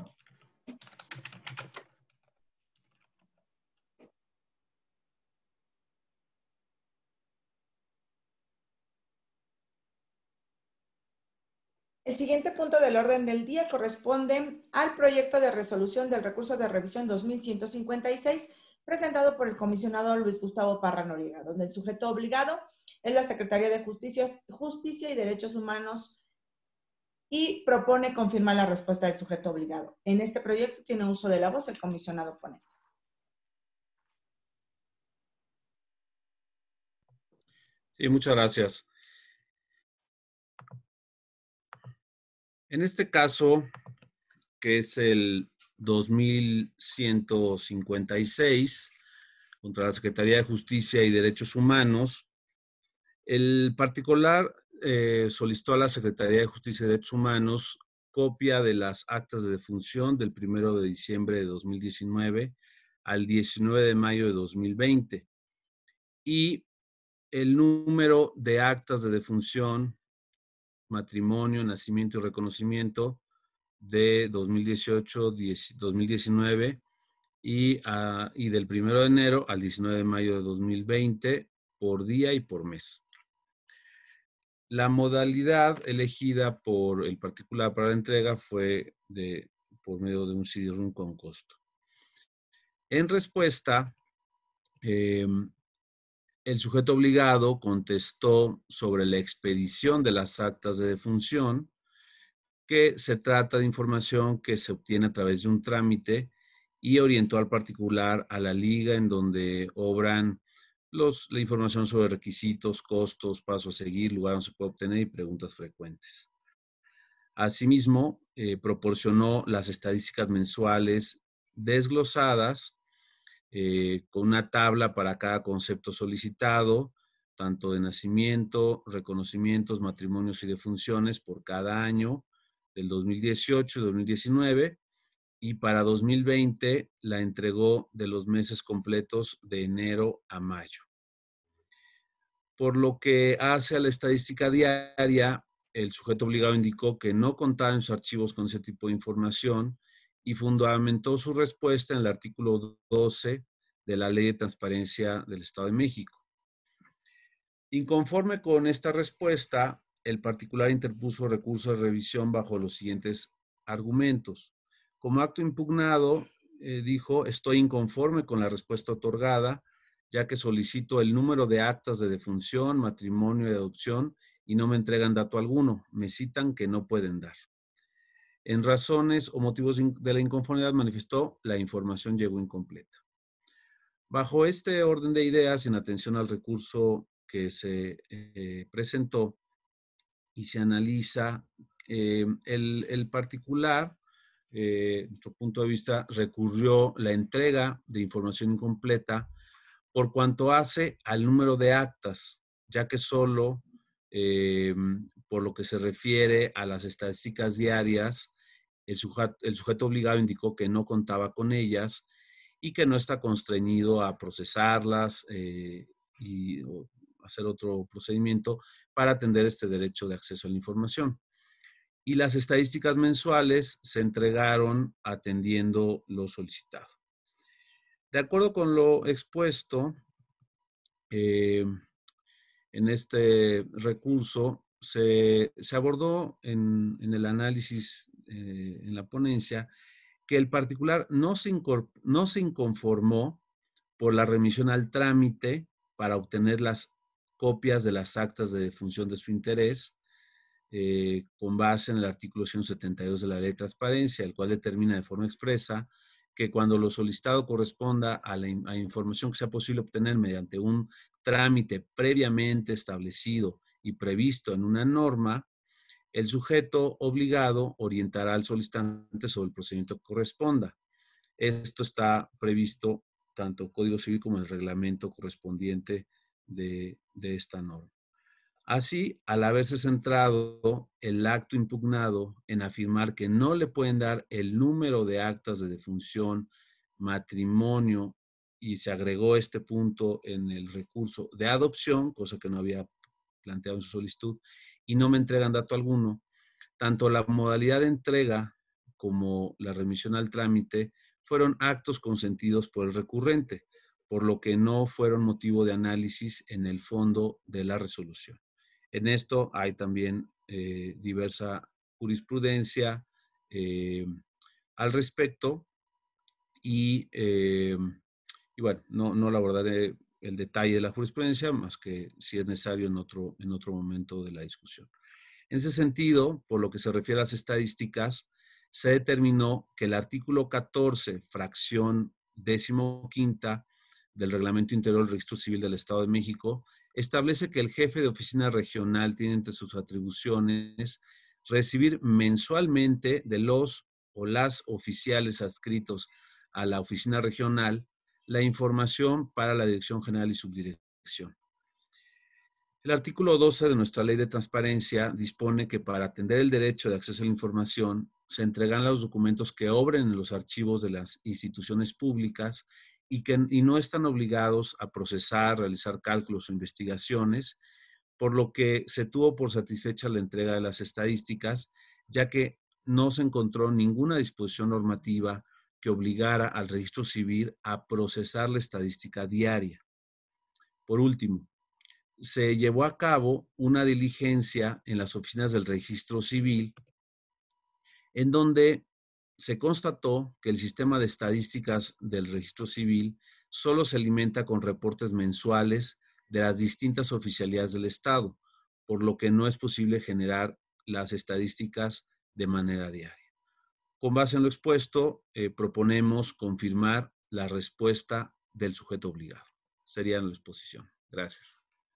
El siguiente punto del orden del día corresponde al proyecto de resolución del recurso de revisión 2156 presentado por el comisionado Luis Gustavo Parra Noriega, donde el sujeto obligado es la Secretaría de Justicia y Derechos Humanos y propone confirmar la respuesta del sujeto obligado. En este proyecto tiene uso de la voz el comisionado ponente. Sí, muchas gracias. En este caso, que es el 2156 contra la Secretaría de Justicia y Derechos Humanos. El particular solicitó a la Secretaría de Justicia y Derechos Humanos copia de las actas de defunción del 1 de diciembre de 2019 al 19 de mayo de 2020 y el número de actas de defunción, matrimonio, nacimiento y reconocimiento de 2018-2019 y del 1 de enero al 19 de mayo de 2020 por día y por mes. La modalidad elegida por el particular para la entrega fue por medio de un CD-ROM con costo. En respuesta, el sujeto obligado contestó sobre la expedición de las actas de defunción, que se trata de información que se obtiene a través de un trámite, y orientó al particular a la liga en donde obran la información sobre requisitos, costos, pasos a seguir, lugar donde se puede obtener y preguntas frecuentes. Asimismo, proporcionó las estadísticas mensuales desglosadas con una tabla para cada concepto solicitado, tanto de nacimiento, reconocimientos, matrimonios y defunciones por cada año del 2018 y 2019, y para 2020 la entregó de los meses completos de enero a mayo. Por lo que hace a la estadística diaria, el sujeto obligado indicó que no contaba en sus archivos con ese tipo de información y fundamentó su respuesta en el artículo 12 de la Ley de Transparencia del Estado de México. Inconforme con esta respuesta, el particular interpuso recurso de revisión bajo los siguientes argumentos. Como acto impugnado, dijo, estoy inconforme con la respuesta otorgada, ya que solicito el número de actas de defunción, matrimonio y adopción y no me entregan dato alguno. Me citan que no pueden dar. En razones o motivos de la inconformidad manifestó, la información llegó incompleta. Bajo este orden de ideas, en atención al recurso que se presentó y se analiza, el particular, nuestro punto de vista, recurrió la entrega de información incompleta por cuanto hace al número de actas, ya que solo por lo que se refiere a las estadísticas diarias, el sujeto obligado indicó que no contaba con ellas y que no está constreñido a procesarlas y hacer otro procedimiento para atender este derecho de acceso a la información. Y las estadísticas mensuales se entregaron atendiendo lo solicitado. De acuerdo con lo expuesto, en este recurso se abordó en el análisis, en la ponencia, que el particular no se inconformó por la remisión al trámite para obtener las copias de las actas de defunción de su interés, con base en el artículo 172 de la Ley de Transparencia, el cual determina de forma expresa que cuando lo solicitado corresponda a información que sea posible obtener mediante un trámite previamente establecido y previsto en una norma, el sujeto obligado orientará al solicitante sobre el procedimiento que corresponda. Esto está previsto tanto en el Código Civil como en el reglamento correspondiente de esta norma. Así, al haberse centrado el acto impugnado en afirmar que no le pueden dar el número de actas de defunción, matrimonio, y se agregó este punto en el recurso de adopción, cosa que no había planteado en su solicitud, y no me entregan dato alguno, tanto la modalidad de entrega como la remisión al trámite fueron actos consentidos por el recurrente, por lo que no fueron motivo de análisis en el fondo de la resolución. En esto hay también diversa jurisprudencia al respecto y bueno, no la abordaré el detalle de la jurisprudencia, más que si es necesario en otro momento de la discusión. En ese sentido, por lo que se refiere a las estadísticas, se determinó que el artículo 14, fracción 15ª del Reglamento Interior del Registro Civil del Estado de México, establece que el jefe de oficina regional tiene entre sus atribuciones recibir mensualmente de los o las oficiales adscritos a la oficina regional la información para la Dirección General y Subdirección. El artículo 12 de nuestra Ley de Transparencia dispone que para atender el derecho de acceso a la información se entregan los documentos que obren en los archivos de las instituciones públicas y no están obligados a procesar, realizar cálculos o investigaciones, por lo que se tuvo por satisfecha la entrega de las estadísticas, ya que no se encontró ninguna disposición normativa que obligara al registro civil a procesar la estadística diaria. Por último, se llevó a cabo una diligencia en las oficinas del registro civil, en donde se constató que el sistema de estadísticas del registro civil solo se alimenta con reportes mensuales de las distintas oficialidades del Estado, por lo que no es posible generar las estadísticas de manera diaria. Con base en lo expuesto, proponemos confirmar la respuesta del sujeto obligado. Sería la exposición. Gracias.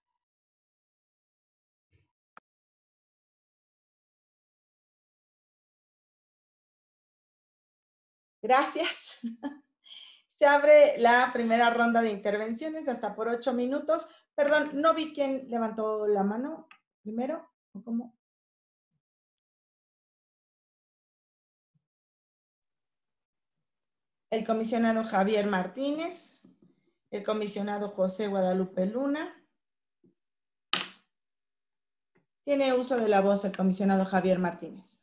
Gracias. Se abre la primera ronda de intervenciones hasta por 8 minutos. Perdón, no vi quién levantó la mano primero. ¿O cómo? El comisionado Javier Martínez, el comisionado José Guadalupe Luna. Tiene uso de la voz el comisionado Javier Martínez.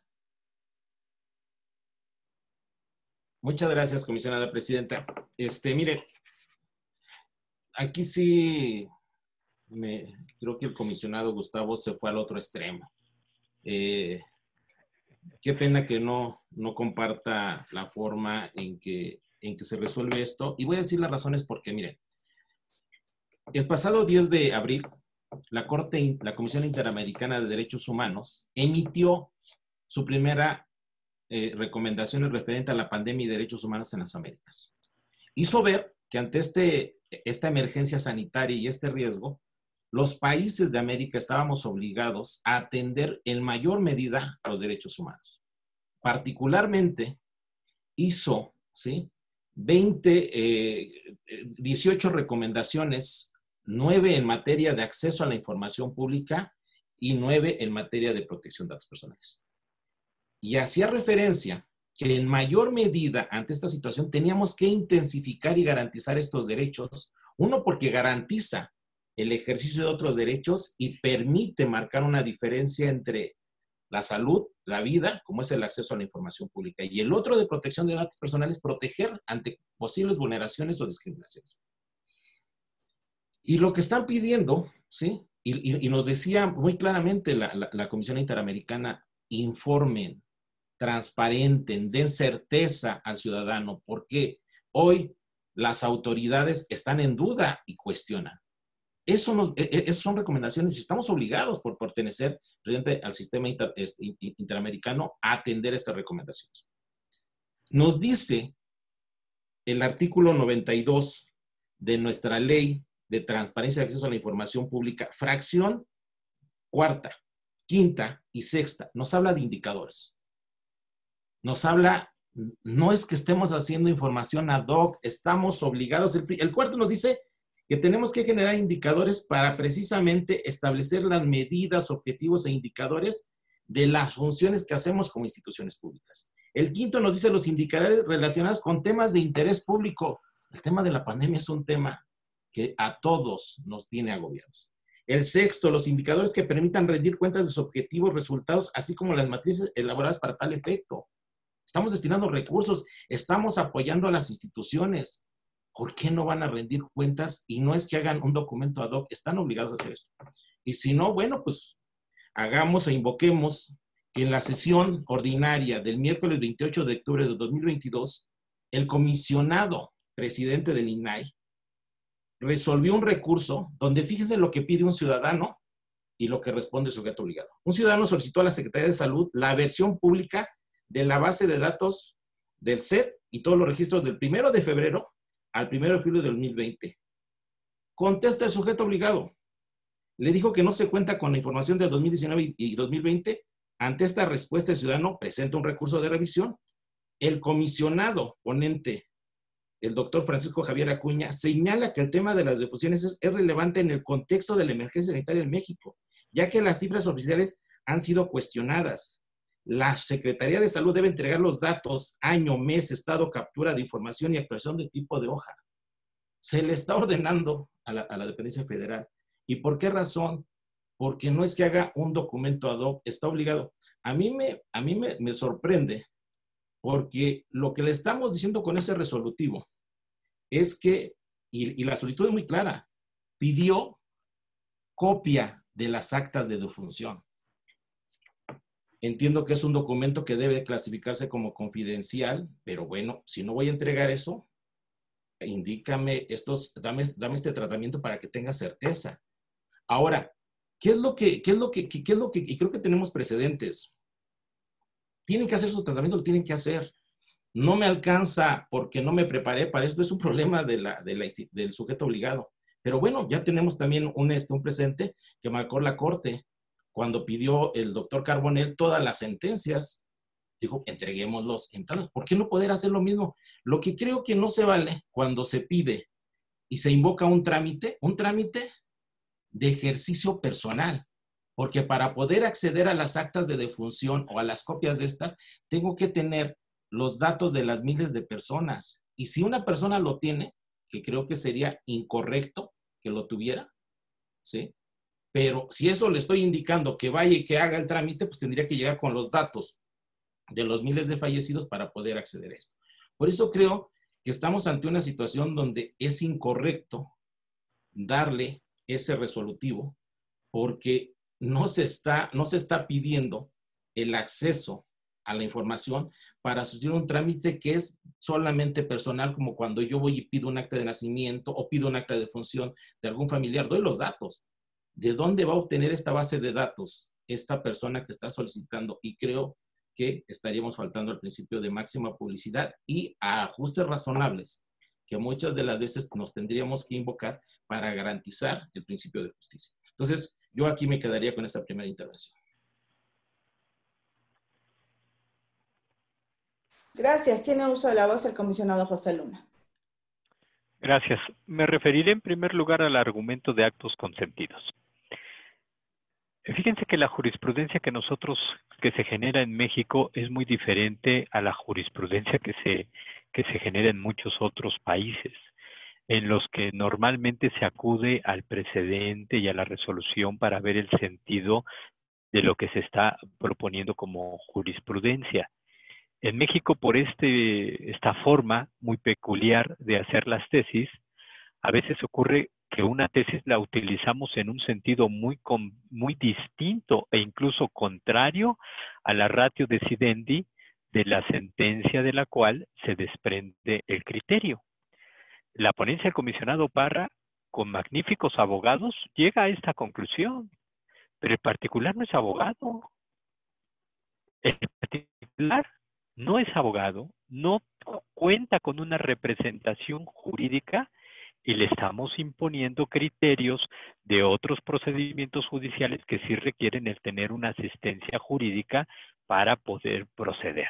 Muchas gracias, comisionada presidenta. Mire, aquí sí creo que el comisionado Gustavo se fue al otro extremo. Qué pena que no comparta la forma en que se resuelve esto. Y voy a decir las razones porque, mire, el pasado 10 de abril, la Comisión Interamericana de Derechos Humanos emitió su primera recomendaciones referente a la pandemia y derechos humanos en las Américas. Hizo ver que ante esta emergencia sanitaria y este riesgo, los países de América estábamos obligados a atender en mayor medida a los derechos humanos. Particularmente, hizo 18 recomendaciones, 9 en materia de acceso a la información pública y 9 en materia de protección de datos personales. Y hacía referencia que en mayor medida ante esta situación teníamos que intensificar y garantizar estos derechos. Uno, porque garantiza el ejercicio de otros derechos y permite marcar una diferencia entre la salud, la vida, como es el acceso a la información pública. Y el otro, de protección de datos personales, proteger ante posibles vulneraciones o discriminaciones. Y lo que están pidiendo, y nos decía muy claramente la Comisión Interamericana, informen, transparenten, den certeza al ciudadano, porque hoy las autoridades están en duda y cuestionan. Esas son recomendaciones y estamos obligados por pertenecer frente al sistema interamericano a atender estas recomendaciones. Nos dice el artículo 92 de nuestra Ley de Transparencia y Acceso a la Información Pública, fracción 4ª, 5ª y 6ª, nos habla de indicadores. Nos habla, no es que estemos haciendo información ad hoc, estamos obligados. El cuarto nos dice que tenemos que generar indicadores para precisamente establecer las medidas, objetivos e indicadores de las funciones que hacemos como instituciones públicas. El quinto nos dice los indicadores relacionados con temas de interés público. El tema de la pandemia es un tema que a todos nos tiene agobiados. El sexto, los indicadores que permitan rendir cuentas de sus objetivos, resultados, así como las matrices elaboradas para tal efecto. Estamos destinando recursos, estamos apoyando a las instituciones. ¿Por qué no van a rendir cuentas? Y no es que hagan un documento ad hoc, están obligados a hacer esto. Y si no, bueno, pues hagamos e invoquemos que en la sesión ordinaria del miércoles 28 de octubre de 2022, el comisionado presidente del INAI resolvió un recurso donde fíjense lo que pide un ciudadano y lo que responde el sujeto obligado. Un ciudadano solicitó a la Secretaría de Salud la versión pública de la base de datos del SET y todos los registros del 1 de febrero al 1 de julio de 2020. Contesta el sujeto obligado. Le dijo que no se cuenta con la información de 2019 y 2020. Ante esta respuesta, el ciudadano presenta un recurso de revisión El comisionado ponente, el doctor Francisco Javier Acuña, señala que el tema de las defunciones es relevante en el contexto de la emergencia sanitaria en México, ya que las cifras oficiales han sido cuestionadas. La Secretaría de Salud debe entregar los datos, año, mes, estado, captura de información y actuación de tipo de hoja. Se le está ordenando a la dependencia federal. ¿Y por qué razón? Porque no es que haga un documento ad hoc, está obligado. A mí me sorprende, porque lo que le estamos diciendo con ese resolutivo es que, y la solicitud es muy clara, pidió copia de las actas de defunción. Entiendo que es un documento que debe clasificarse como confidencial, pero bueno, si no voy a entregar eso, indícame dame este tratamiento para que tenga certeza. Ahora, ¿qué es lo que, y creo que tenemos precedentes? Tienen que hacer su tratamiento, lo tienen que hacer. No me alcanza porque no me preparé para esto, es un problema del sujeto obligado. Pero bueno, ya tenemos también un presente que marcó la Corte cuando pidió el doctor Carbonell todas las sentencias. Dijo, entreguémoslos en tal. ¿Por qué no poder hacer lo mismo? Lo que creo que no se vale cuando se pide y se invoca un trámite de ejercicio personal. Porque para poder acceder a las actas de defunción o a las copias de estas, tengo que tener los datos de las miles de personas. Y si una persona lo tiene, que creo que sería incorrecto que lo tuviera, ¿sí? Pero si eso le estoy indicando que vaya y que haga el trámite, pues tendría que llegar con los datos de los miles de fallecidos para poder acceder a esto. Por eso creo que estamos ante una situación donde es incorrecto darle ese resolutivo, porque no se está pidiendo el acceso a la información para sustituir un trámite que es solamente personal, como cuando yo voy y pido un acta de nacimiento o pido un acta de defunción de algún familiar, doy los datos. ¿De dónde va a obtener esta base de datos esta persona que está solicitando? Y creo que estaríamos faltando al principio de máxima publicidad y a ajustes razonables, que muchas de las veces nos tendríamos que invocar para garantizar el principio de justicia. Entonces, yo aquí me quedaría con esta primera intervención. Gracias. Tiene uso de la voz el comisionado José Luna. Gracias. Me referiré en primer lugar al argumento de actos consentidos. Fíjense que la jurisprudencia que se genera en México es muy diferente a la jurisprudencia que se genera en muchos otros países, en los que normalmente se acude al precedente y a la resolución para ver el sentido de lo que se está proponiendo como jurisprudencia. En México, por esta forma muy peculiar de hacer las tesis, a veces ocurre que una tesis la utilizamos en un sentido muy distinto e incluso contrario a la ratio decidendi de la sentencia de la cual se desprende el criterio. La ponencia del comisionado Parra, con magníficos abogados, llega a esta conclusión, pero el particular no es abogado. El particular no es abogado, no cuenta con una representación jurídica y le estamos imponiendo criterios de otros procedimientos judiciales que sí requieren el tener una asistencia jurídica para poder proceder.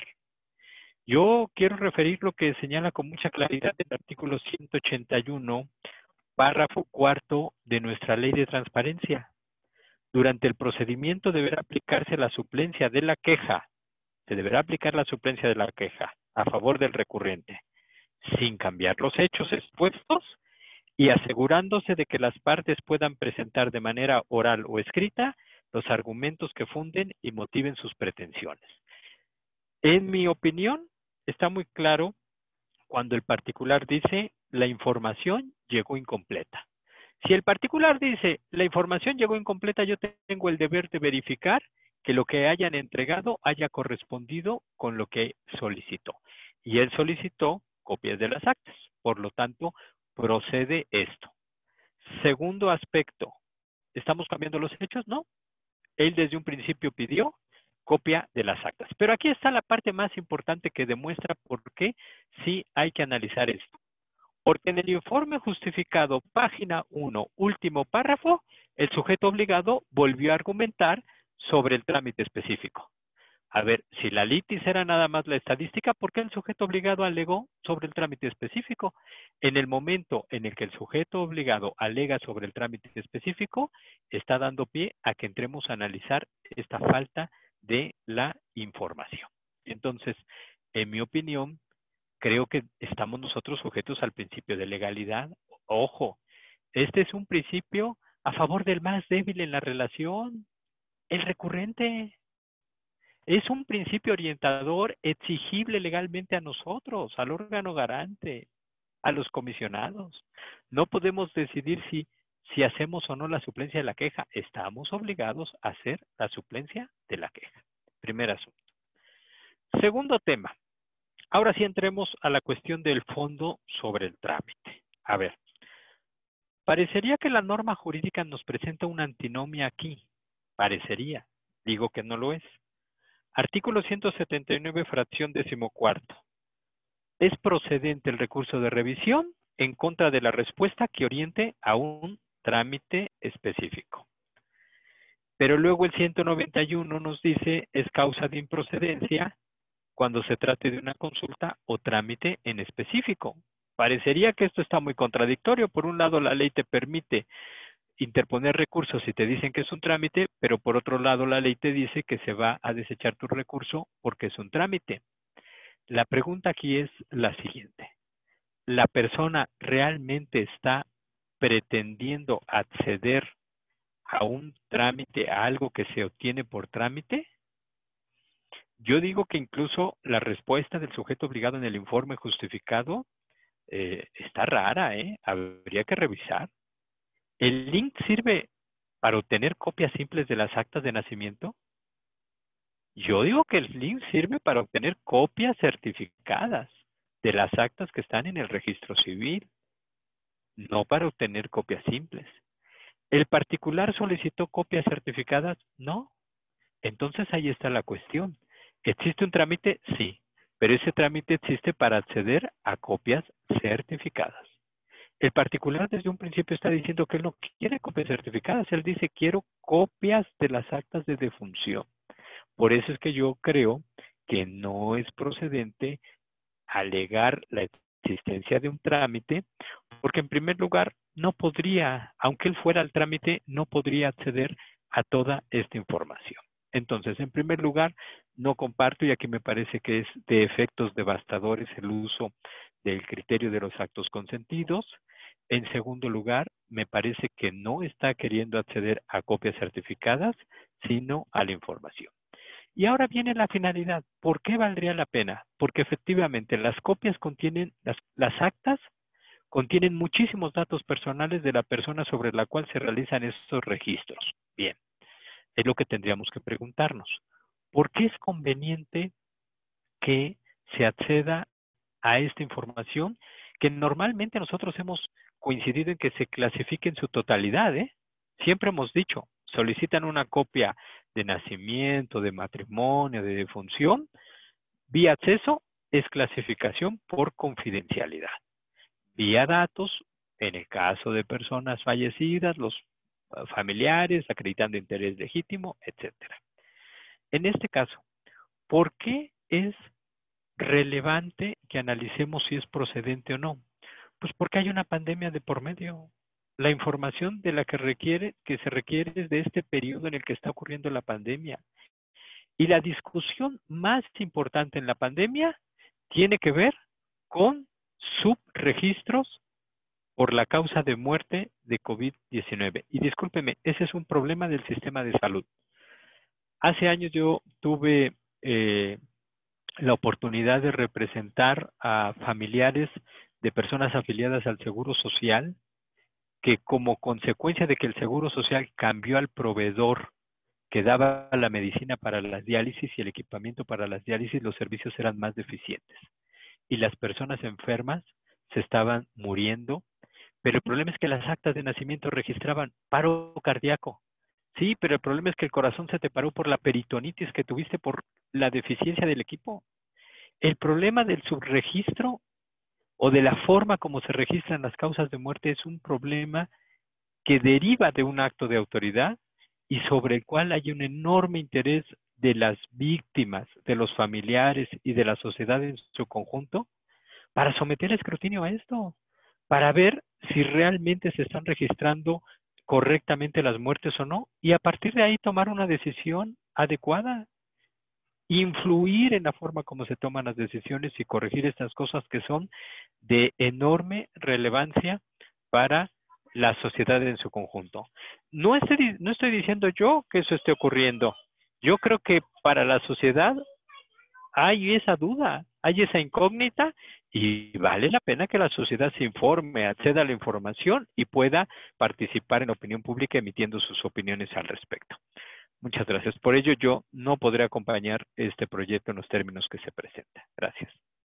Yo quiero referir lo que señala con mucha claridad el artículo 181, párrafo cuarto de nuestra Ley de Transparencia. Durante el procedimiento deberá aplicarse la suplencia de la queja. Se deberá aplicar la suplencia de la queja a favor del recurrente, sin cambiar los hechos expuestos y asegurándose de que las partes puedan presentar de manera oral o escrita los argumentos que funden y motiven sus pretensiones. En mi opinión, está muy claro cuando el particular dice la información llegó incompleta. Si el particular dice la información llegó incompleta, yo tengo el deber de verificar que lo que hayan entregado haya correspondido con lo que solicitó. Y él solicitó copias de las actas. Por lo tanto, procede esto. Segundo aspecto, ¿estamos cambiando los hechos? No. Él desde un principio pidió copia de las actas. Pero aquí está la parte más importante que demuestra por qué sí hay que analizar esto. Porque en el informe justificado, página 1, último párrafo, el sujeto obligado volvió a argumentar sobre el trámite específico. A ver, si la litis era nada más la estadística, ¿por qué el sujeto obligado alegó sobre el trámite específico? En el momento en el que el sujeto obligado alega sobre el trámite específico, está dando pie a que entremos a analizar esta falta de la información. Entonces, en mi opinión, creo que estamos nosotros sujetos al principio de legalidad. Ojo, este es un principio a favor del más débil en la relación, el recurrente. Es un principio orientador exigible legalmente a nosotros, al órgano garante, a los comisionados. No podemos decidir si hacemos o no la suplencia de la queja. Estamos obligados a hacer la suplencia de la queja. Primer asunto. Segundo tema. Ahora sí entremos a la cuestión del fondo sobre el trámite. A ver, parecería que la norma jurídica nos presenta una antinomia aquí. Parecería. Digo que no lo es. Artículo 179, fracción 14. Es procedente el recurso de revisión en contra de la respuesta que oriente a un trámite específico. Pero luego el 191 nos dice es causa de improcedencia cuando se trate de una consulta o trámite en específico. Parecería que esto está muy contradictorio. Por un lado, la ley te permite interponer recursos si te dicen que es un trámite, pero por otro lado la ley te dice que se va a desechar tu recurso porque es un trámite. La pregunta aquí es la siguiente. ¿La persona realmente está pretendiendo acceder a un trámite, a algo que se obtiene por trámite? Yo digo que incluso la respuesta del sujeto obligado en el informe justificado está rara, habría que revisar. ¿El link sirve para obtener copias simples de las actas de nacimiento? Yo digo que el link sirve para obtener copias certificadas de las actas que están en el registro civil, no para obtener copias simples. ¿El particular solicitó copias certificadas? No. Entonces ahí está la cuestión. ¿Existe un trámite? Sí, pero ese trámite existe para acceder a copias certificadas. El particular desde un principio está diciendo que él no quiere copias certificadas. Él dice, quiero copias de las actas de defunción. Por eso es que yo creo que no es procedente alegar la existencia de un trámite, porque en primer lugar no podría, aunque él fuera al trámite, no podría acceder a toda esta información. Entonces, en primer lugar, no comparto, y aquí me parece que es de efectos devastadores el uso del criterio de los actos consentidos. En segundo lugar, me parece que no está queriendo acceder a copias certificadas, sino a la información. Y ahora viene la finalidad. ¿Por qué valdría la pena? Porque efectivamente las copias contienen, las actas contienen muchísimos datos personales de la persona sobre la cual se realizan estos registros. Bien, es lo que tendríamos que preguntarnos. ¿Por qué es conveniente que se acceda a esta información que normalmente nosotros hemos coincidido en que se clasifique en su totalidad? Siempre hemos dicho, solicitan una copia de nacimiento, de matrimonio, de defunción, vía acceso es clasificación por confidencialidad. Vía datos, en el caso de personas fallecidas, los familiares acreditando interés legítimo, etcétera. En este caso, ¿por qué es relevante que analicemos si es procedente o no? Pues porque hay una pandemia de por medio. La información de la que se requiere es de este periodo en el que está ocurriendo la pandemia. Y la discusión más importante en la pandemia tiene que ver con subregistros por la causa de muerte de COVID-19. Y discúlpeme, ese es un problema del sistema de salud. Hace años yo tuve la oportunidad de representar a familiares de personas afiliadas al Seguro Social, que como consecuencia de que el Seguro Social cambió al proveedor que daba la medicina para las diálisis y el equipamiento para las diálisis, los servicios eran más deficientes. Y las personas enfermas se estaban muriendo, pero el problema es que las actas de nacimiento registraban paro cardíaco. Sí, pero el problema es que el corazón se te paró por la peritonitis que tuviste por la deficiencia del equipo. El problema del subregistro o de la forma como se registran las causas de muerte es un problema que deriva de un acto de autoridad y sobre el cual hay un enorme interés de las víctimas, de los familiares y de la sociedad en su conjunto, para someter escrutinio a esto, para ver si realmente se están registrando correctamente las muertes o no, y a partir de ahí tomar una decisión adecuada, influir en la forma como se toman las decisiones y corregir estas cosas que son de enorme relevancia para la sociedad en su conjunto. No estoy diciendo yo que eso esté ocurriendo. Yo creo que para la sociedad hay esa duda, hay esa incógnita y vale la pena que la sociedad se informe, acceda a la información y pueda participar en la opinión pública emitiendo sus opiniones al respecto. Muchas gracias. Por ello, yo no podré acompañar este proyecto en los términos que se presenta. Gracias.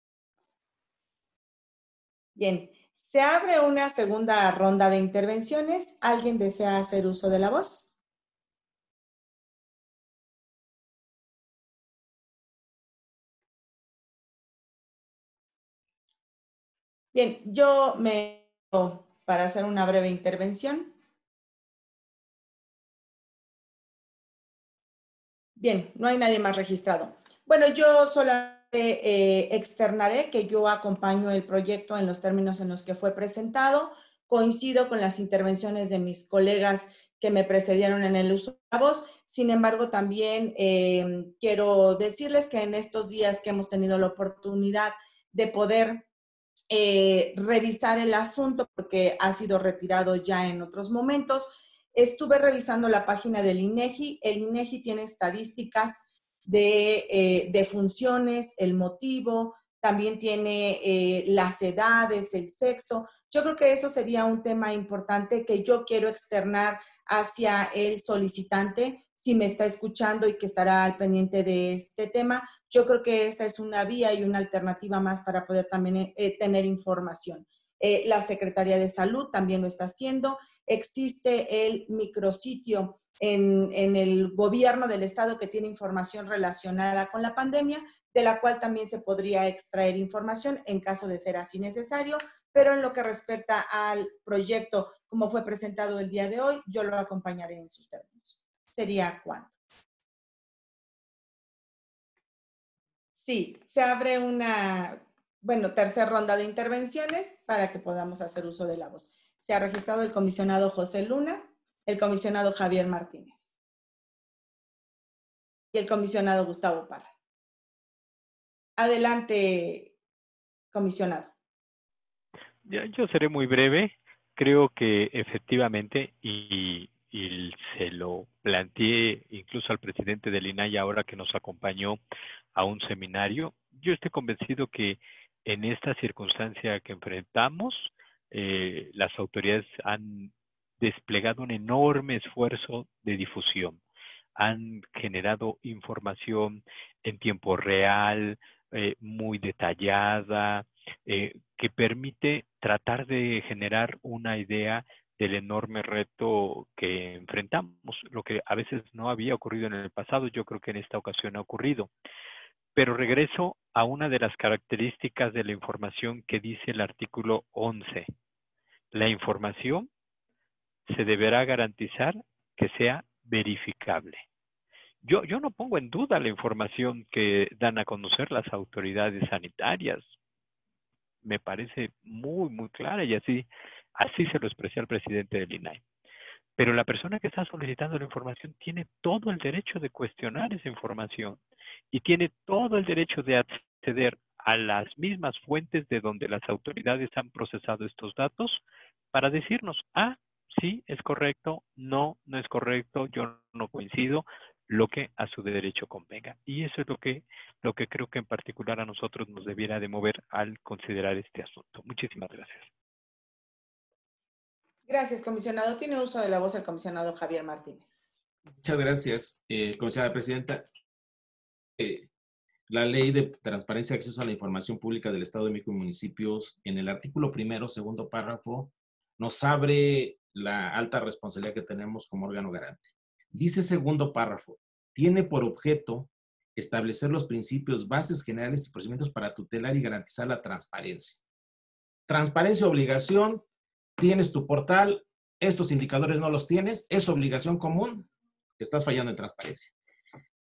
Bien, se abre una segunda ronda de intervenciones. ¿Alguien desea hacer uso de la voz? Bien, yo me para hacer una breve intervención. Bien, no hay nadie más registrado. Bueno, yo solamente externaré que yo acompaño el proyecto en los términos en los que fue presentado. Coincido con las intervenciones de mis colegas que me precedieron en el uso de la voz. Sin embargo, también quiero decirles que en estos días que hemos tenido la oportunidad de poder revisar el asunto, porque ha sido retirado ya en otros momentos, estuve revisando la página del INEGI. El INEGI tiene estadísticas de funciones, el motivo, también tiene las edades, el sexo. Yo creo que eso sería un tema importante que yo quiero externar hacia el solicitante, si me está escuchando y que estará al pendiente de este tema. Yo creo que esa es una vía y una alternativa más para poder también tener información. La Secretaría de Salud también lo está haciendo. Existe el micrositio en el gobierno del estado que tiene información relacionada con la pandemia, de la cual también se podría extraer información en caso de ser así necesario, pero en lo que respecta al proyecto como fue presentado el día de hoy, yo lo acompañaré en sus términos. ¿Sería cuándo? Sí, se abre una, tercera ronda de intervenciones para que podamos hacer uso de la voz. Se ha registrado el comisionado José Luna, el comisionado Javier Martínez y el comisionado Gustavo Parra. Adelante, comisionado. Yo seré muy breve. Creo que efectivamente, y se lo planteé incluso al presidente del INAI ahora que nos acompañó a un seminario, yo estoy convencido que en esta circunstancia que enfrentamos, las autoridades han desplegado un enorme esfuerzo de difusión. Han generado información en tiempo real, muy detallada, que permite tratar de generar una idea del enorme reto que enfrentamos, lo que a veces no había ocurrido en el pasado, yo creo que en esta ocasión ha ocurrido. Pero regreso a una de las características de la información que dice el artículo 11. La información se deberá garantizar que sea verificable. Yo no pongo en duda la información que dan a conocer las autoridades sanitarias. Me parece muy, muy clara y así se lo expresé al presidente del INAI. Pero la persona que está solicitando la información tiene todo el derecho de cuestionar esa información y tiene todo el derecho de acceder a las mismas fuentes de donde las autoridades han procesado estos datos para decirnos, sí, es correcto, no es correcto, yo no coincido, lo que a su derecho convenga. Y eso es lo que creo que en particular a nosotros nos debiera de mover al considerar este asunto. Muchísimas gracias. Gracias, comisionado. Tiene uso de la voz el comisionado Javier Martínez. Muchas gracias, comisionada presidenta. La Ley de Transparencia y Acceso a la Información Pública del Estado de México y Municipios, en el artículo 1, segundo párrafo, nos abre la alta responsabilidad que tenemos como órgano garante. Dice segundo párrafo, tiene por objeto establecer los principios, bases generales y procedimientos para tutelar y garantizar la transparencia. Transparencia, obligación, tienes tu portal, estos indicadores no los tienes, es obligación común, estás fallando en transparencia.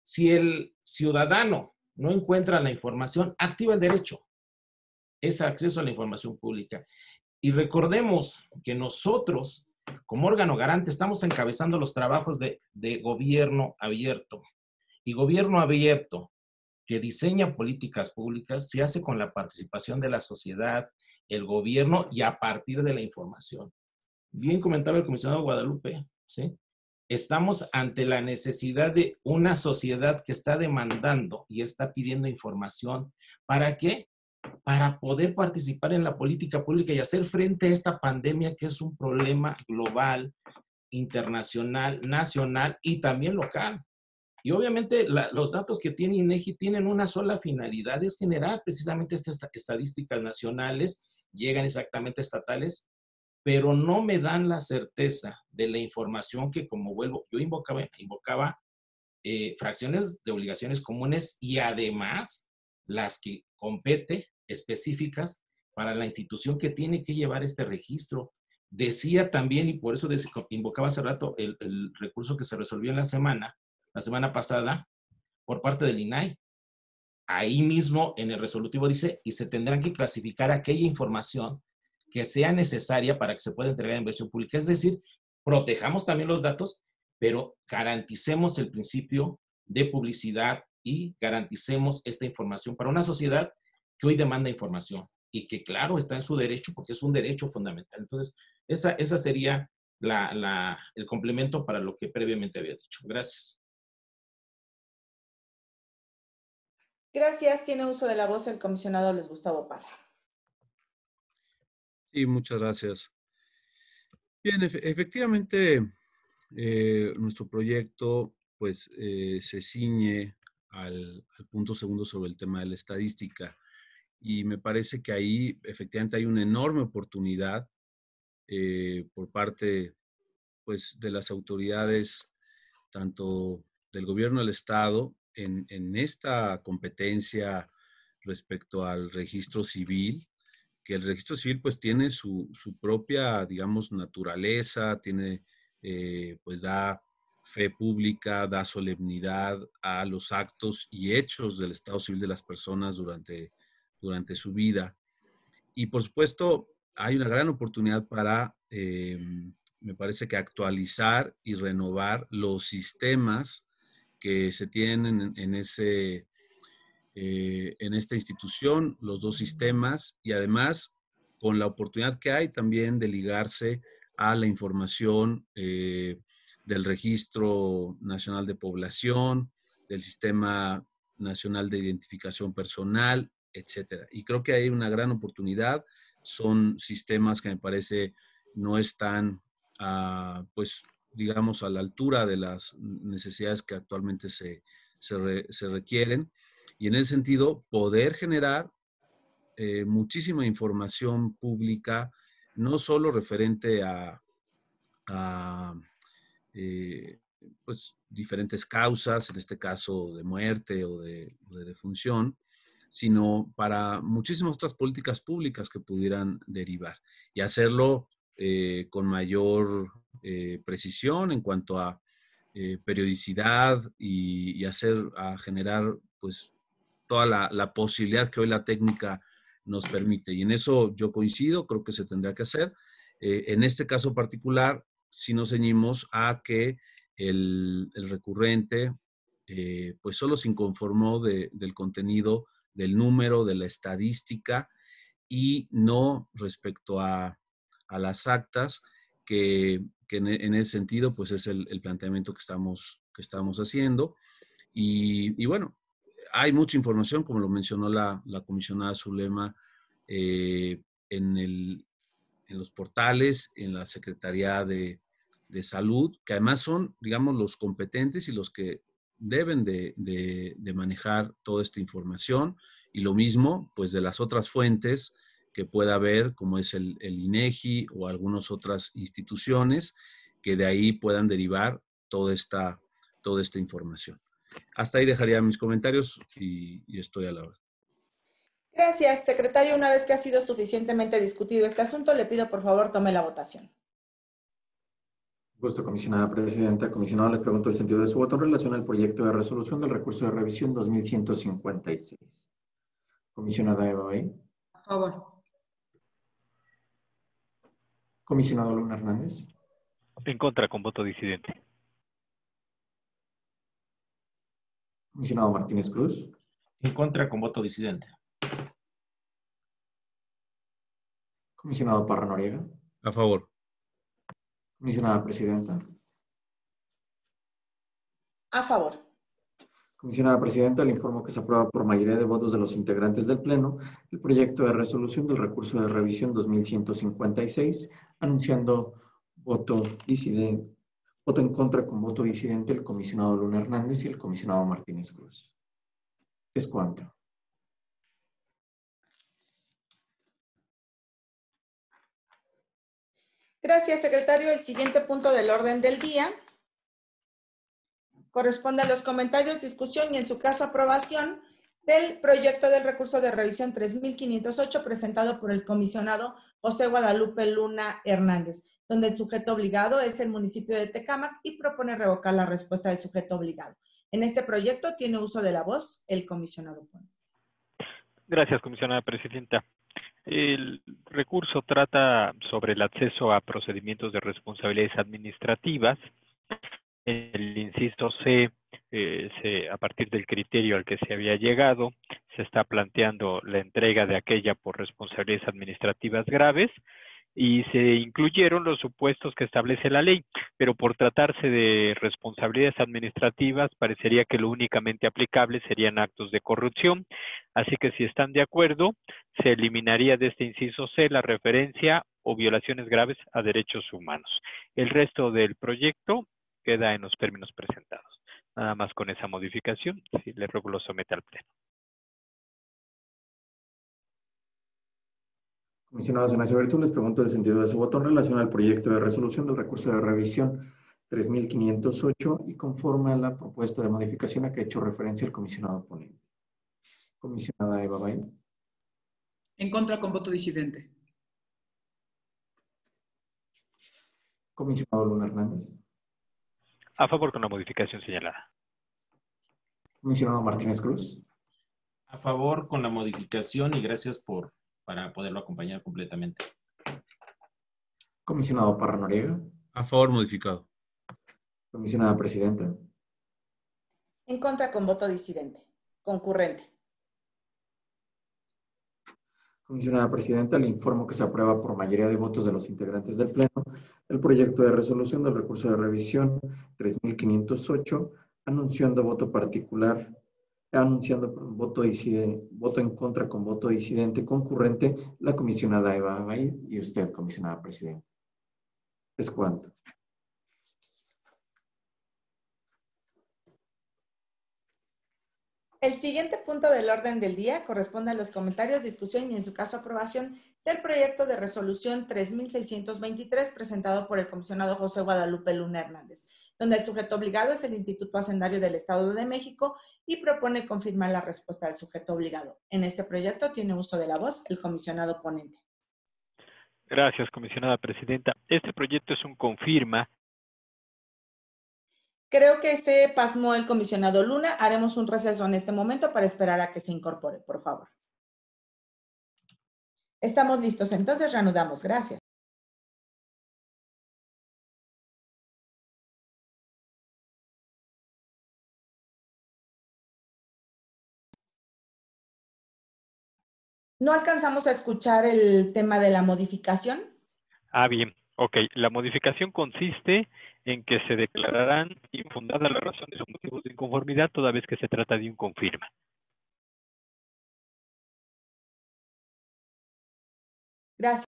Si el ciudadano no encuentra la información, activa el derecho. Es acceso a la información pública. Y recordemos que nosotros, como órgano garante, estamos encabezando los trabajos de gobierno abierto. Y gobierno abierto que diseña políticas públicas se hace con la participación de la sociedad, el gobierno y a partir de la información. Bien comentaba el comisionado Guadalupe, ¿sí? Estamos ante la necesidad de una sociedad que está demandando y está pidiendo información. ¿Para qué? Para poder participar en la política pública y hacer frente a esta pandemia que es un problema global, internacional, nacional y también local. Y obviamente los datos que tiene INEGI tienen una sola finalidad, es generar precisamente estas estadísticas nacionales, llegan exactamente estatales, pero no me dan la certeza de la información que, como vuelvo, yo invocaba fracciones de obligaciones comunes y además las que compete específicas para la institución que tiene que llevar este registro. Decía también, y por eso invocaba hace rato el recurso que se resolvió en la semana pasada, por parte del INAI. Ahí mismo en el resolutivo dice, y se tendrán que clasificar aquella información que sea necesaria para que se pueda entregar en versión pública. Es decir, protejamos también los datos, pero garanticemos el principio de publicidad y garanticemos esta información para una sociedad que hoy demanda información y que, claro, está en su derecho porque es un derecho fundamental. Entonces, esa sería el complemento para lo que previamente había dicho. Gracias. Gracias. Tiene uso de la voz el comisionado Luis Gustavo Parra. Sí, muchas gracias. Bien, efectivamente, nuestro proyecto pues se ciñe al punto segundo sobre el tema de la estadística y me parece que ahí efectivamente hay una enorme oportunidad por parte pues de las autoridades tanto del gobierno del estado en esta competencia respecto al registro civil, que el registro civil pues tiene su propia, digamos, naturaleza, tiene, pues da fe pública, da solemnidad a los actos y hechos del estado civil de las personas durante su vida. Y por supuesto, hay una gran oportunidad para, me parece que actualizar y renovar los sistemas que se tienen en esta institución, los dos sistemas, y además con la oportunidad que hay también de ligarse a la información del Registro Nacional de Población, del Sistema Nacional de Identificación Personal, etcétera. Y creo que hay una gran oportunidad. Son sistemas que me parece no están, pues, digamos, a la altura de las necesidades que actualmente se requieren. Y en ese sentido, poder generar muchísima información pública, no solo referente a pues, diferentes causas, en este caso de muerte o de defunción, sino para muchísimas otras políticas públicas que pudieran derivar y hacerlo con mayor precisión en cuanto a periodicidad y a generar pues toda la posibilidad que hoy la técnica nos permite. Y en eso yo coincido, creo que se tendrá que hacer. En este caso particular, si nos ceñimos a que el recurrente pues solo se inconformó del contenido, del número, de la estadística y no respecto a las actas, que en ese sentido pues es el planteamiento que estamos haciendo. Y bueno, hay mucha información, como lo mencionó la comisionada Zulema, en los portales, en la Secretaría de Salud, que además son, digamos, los competentes y los que deben de manejar toda esta información. Y lo mismo, pues, de las otras fuentes que pueda haber, como es el INEGI o algunas otras instituciones, que de ahí puedan derivar toda esta información. Hasta ahí dejaría mis comentarios y estoy a la hora. Gracias, secretario. Una vez que ha sido suficientemente discutido este asunto, le pido por favor tome la votación. Gusto, comisionada presidenta. Comisionado, les pregunto el sentido de su voto en relación al proyecto de resolución del recurso de revisión 2156. Comisionada Eva Bay. A favor. Comisionado Luna Hernández. En contra, con voto disidente. Comisionado Martínez Cruz. En contra, con voto disidente. Comisionado Parra Noriega. A favor. Comisionada presidenta. A favor. Comisionada presidenta, le informo que se aprueba por mayoría de votos de los integrantes del Pleno el proyecto de resolución del recurso de revisión 2156, anunciando voto disidente, voto en contra con voto disidente el comisionado Luna Hernández y el comisionado Martínez Cruz. Es cuanto. Gracias, secretario. El siguiente punto del orden del día corresponde a los comentarios, discusión y, en su caso, aprobación del proyecto del recurso de revisión 3508 presentado por el comisionado José Guadalupe Luna Hernández, donde el sujeto obligado es el municipio de Tecámac y propone revocar la respuesta del sujeto obligado. En este proyecto tiene uso de la voz el comisionado ponente. Gracias, comisionada presidenta. El recurso trata sobre el acceso a procedimientos de responsabilidades administrativas. El inciso C, a partir del criterio al que se había llegado, se está planteando la entrega de aquella por responsabilidades administrativas graves y se incluyeron los supuestos que establece la ley, pero por tratarse de responsabilidades administrativas, parecería que lo únicamente aplicable serían actos de corrupción, así que si están de acuerdo, se eliminaría de este inciso C la referencia o violaciones graves a derechos humanos. El resto del proyecto queda en los términos presentados. Nada más con esa modificación, si le ruego lo somete al Pleno. Comisionados, en esa virtud les pregunto el sentido de su voto en relación al proyecto de resolución del recurso de revisión 3508 y conforme a la propuesta de modificación a que ha hecho referencia el comisionado ponente. Comisionada Eva Bay. En contra, con voto disidente. Comisionado Luna Hernández. A favor con la modificación señalada. Comisionado Martínez Cruz. A favor con la modificación y gracias para poderlo acompañar completamente. Comisionado Parra Noriega. A favor, modificado. Comisionada presidenta. En contra con voto disidente. Concurrente. Comisionada presidenta, le informo que se aprueba por mayoría de votos de los integrantes del Pleno el proyecto de resolución del recurso de revisión 3508, anunciando voto en contra con voto disidente concurrente la comisionada Eva Bay y usted, comisionada presidenta. Es cuanto. El siguiente punto del orden del día corresponde a los comentarios, discusión y, en su caso, aprobación del proyecto de resolución 3623 presentado por el comisionado José Guadalupe Luna Hernández, donde el sujeto obligado es el Instituto Hacendario del Estado de México y propone confirmar la respuesta del sujeto obligado. En este proyecto tiene uso de la voz el comisionado ponente. Gracias, comisionada presidenta. Este proyecto es un confirma. Creo que se pasmó el comisionado Luna. Haremos un receso en este momento para esperar a que se incorpore, por favor. Estamos listos, entonces reanudamos. Gracias. No alcanzamos a escuchar el tema de la modificación. Bien. Ok, la modificación consiste en que se declararán infundadas las razones o motivos de inconformidad toda vez que se trata de un confirma. Gracias.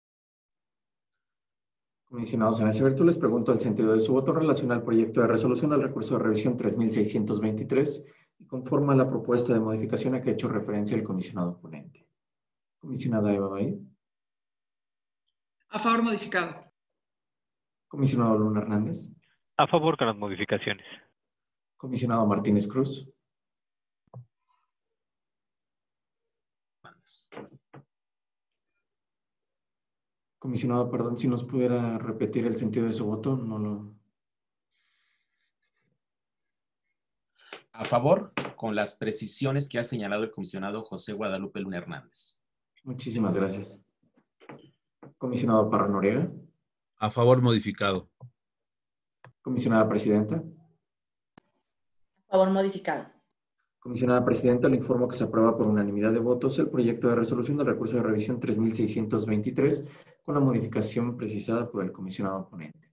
Comisionados, en ese virtud les pregunto el sentido de su voto en relación al proyecto de resolución del recurso de revisión 3623 y conforme a la propuesta de modificación a que ha hecho referencia el comisionado ponente. Comisionada Eva Bay. A favor, modificado. Comisionado Luna Hernández. A favor con las modificaciones. Comisionado Martínez Cruz. Comisionado, perdón, si nos pudiera repetir el sentido de su voto, no lo... A favor, con las precisiones que ha señalado el comisionado José Guadalupe Luna Hernández. Muchísimas gracias. Comisionado Parra Noriega. A favor modificado. Comisionada Presidenta. A favor modificado. Comisionada Presidenta, le informo que se aprueba por unanimidad de votos el proyecto de resolución del recurso de revisión 3623 con la modificación precisada por el comisionado ponente.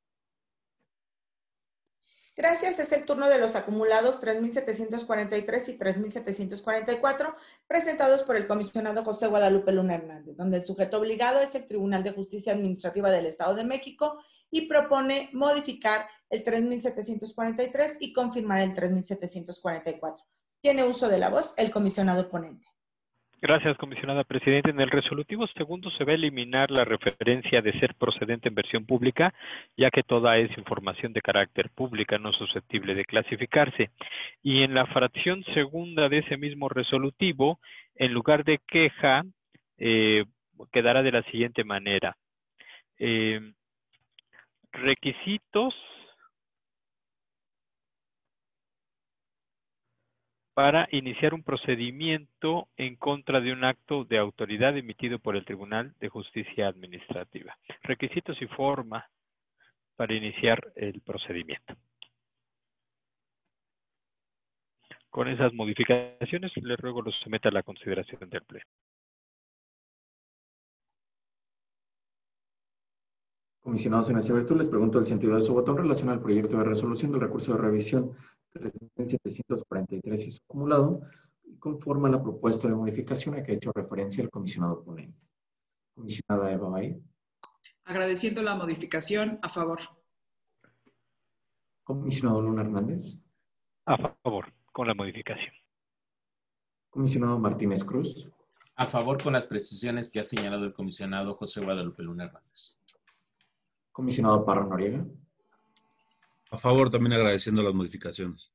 Gracias. Es el turno de los acumulados 3.743 y 3.744 presentados por el comisionado José Guadalupe Luna Hernández, donde el sujeto obligado es el Tribunal de Justicia Administrativa del Estado de México y propone modificar el 3.743 y confirmar el 3.744. Tiene uso de la voz el comisionado ponente. Gracias, comisionada presidenta. En el resolutivo segundo se va a eliminar la referencia de ser procedente en versión pública, ya que toda es información de carácter pública, no susceptible de clasificarse. Y en la fracción segunda de ese mismo resolutivo, en lugar de queja, quedará de la siguiente manera. Requisitos para iniciar un procedimiento en contra de un acto de autoridad emitido por el Tribunal de Justicia Administrativa. Requisitos y forma para iniciar el procedimiento. Con esas modificaciones, le ruego los someta a la consideración del Pleno. Comisionados en esa virtud, les pregunto el sentido de su voto en relación al proyecto de resolución del recurso de revisión 3.743 y su acumulado, y conforme a la propuesta de modificación a que ha hecho referencia el comisionado ponente. Comisionada Eva Bay. Agradeciendo la modificación, a favor. Comisionado Luna Hernández. A favor, con la modificación. Comisionado Martínez Cruz. A favor, con las precisiones que ha señalado el comisionado José Guadalupe Luna Hernández. Comisionado Parra Noriega. A favor, también agradeciendo las modificaciones.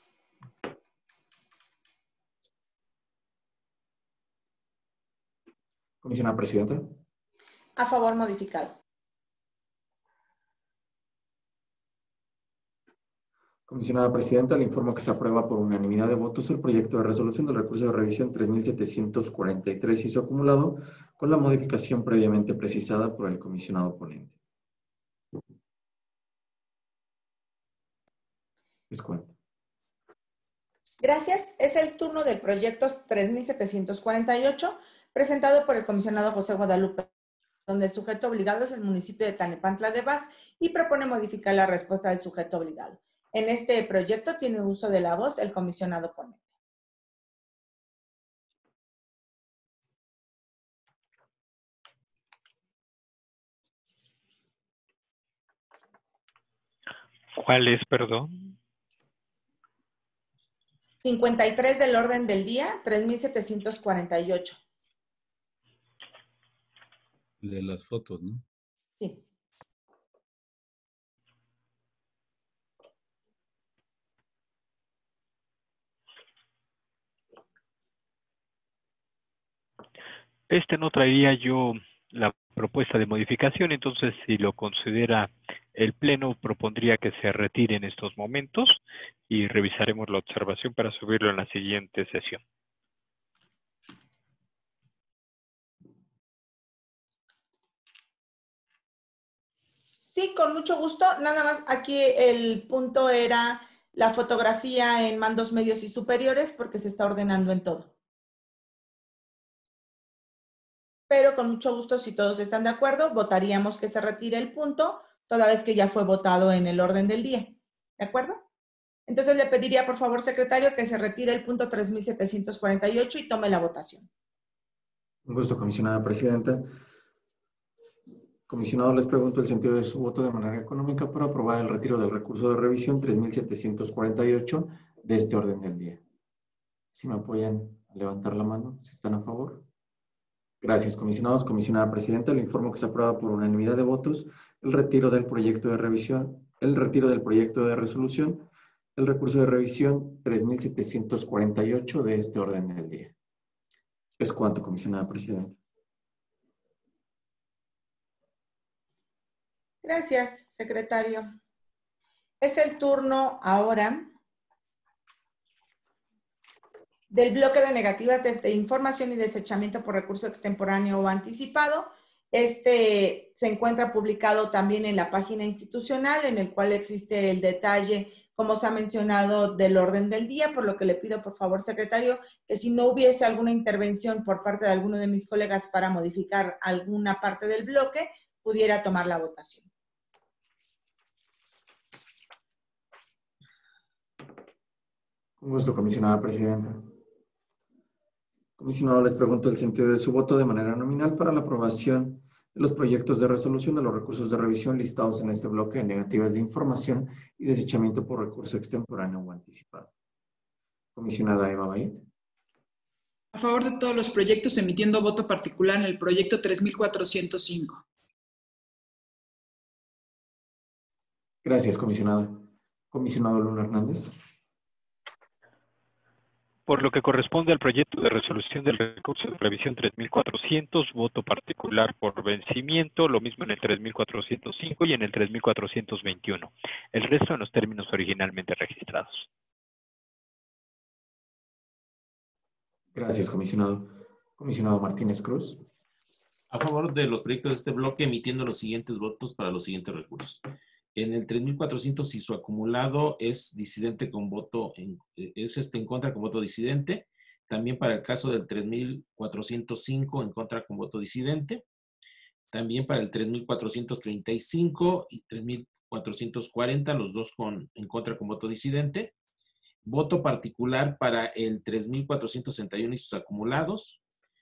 Comisionada Presidenta. A favor modificado. Comisionada Presidenta, le informo que se aprueba por unanimidad de votos el proyecto de resolución del recurso de revisión 3.743 y su acumulado con la modificación previamente precisada por el comisionado ponente. Les cuento. Gracias. Es el turno del proyecto 3.748 presentado por el comisionado José Guadalupe, donde el sujeto obligado es el municipio de Tlanepantla de Vaz y propone modificar la respuesta del sujeto obligado. En este proyecto tiene uso de la voz el comisionado ponente. ¿Cuál es, perdón? 53 del orden del día, 3.748. De las fotos, ¿no? Sí. No traería yo la propuesta de modificación, entonces si lo considera el Pleno, propondría que se retire en estos momentos y revisaremos la observación para subirlo en la siguiente sesión. Sí, con mucho gusto. Nada más aquí el punto era la fotografía en mandos medios y superiores porque se está ordenando en todo. Pero con mucho gusto, si todos están de acuerdo, votaríamos que se retire el punto, toda vez que ya fue votado en el orden del día. ¿De acuerdo? Entonces le pediría, por favor, secretario, que se retire el punto 3.748 y tome la votación. Un gusto, comisionada presidenta. Comisionado, les pregunto el sentido de su voto de manera económica para aprobar el retiro del recurso de revisión 3.748 de este orden del día. Si me apoyan a levantar la mano, si están a favor. Gracias, comisionados. Comisionada presidenta, le informo que se aprueba por unanimidad de votos el retiro del proyecto de revisión, el retiro del proyecto de resolución, el recurso de revisión 3.748 de este orden del día. ¿Es cuánto, comisionada presidenta? Gracias, secretario. Es el turno ahora del bloque de negativas de información y desechamiento por recurso extemporáneo o anticipado. Este se encuentra publicado también en la página institucional, en el cual existe el detalle, como se ha mencionado, del orden del día, por lo que le pido, por favor, secretario, que si no hubiese alguna intervención por parte de alguno de mis colegas para modificar alguna parte del bloque, pudiera tomar la votación. Con gusto, comisionada presidenta. Comisionado, les pregunto el sentido de su voto de manera nominal para la aprobación de los proyectos de resolución de los recursos de revisión listados en este bloque de negativas de información y desechamiento por recurso extemporáneo o anticipado. Comisionada Eva Bait. A favor de todos los proyectos, emitiendo voto particular en el proyecto 3405. Gracias, comisionada. Comisionado Luna Hernández. Por lo que corresponde al proyecto de resolución del recurso de revisión 3400, voto particular por vencimiento, lo mismo en el 3405 y en el 3421. El resto en los términos originalmente registrados. Gracias, comisionado. Comisionado Martínez Cruz. A favor de los proyectos de este bloque, emitiendo los siguientes votos para los siguientes recursos. En el 3400, si su acumulado es disidente con voto, en contra con voto disidente. También para el caso del 3405, en contra con voto disidente. También para el 3435 y 3440, los dos en contra con voto disidente. Voto particular para el 3461 y sus acumulados.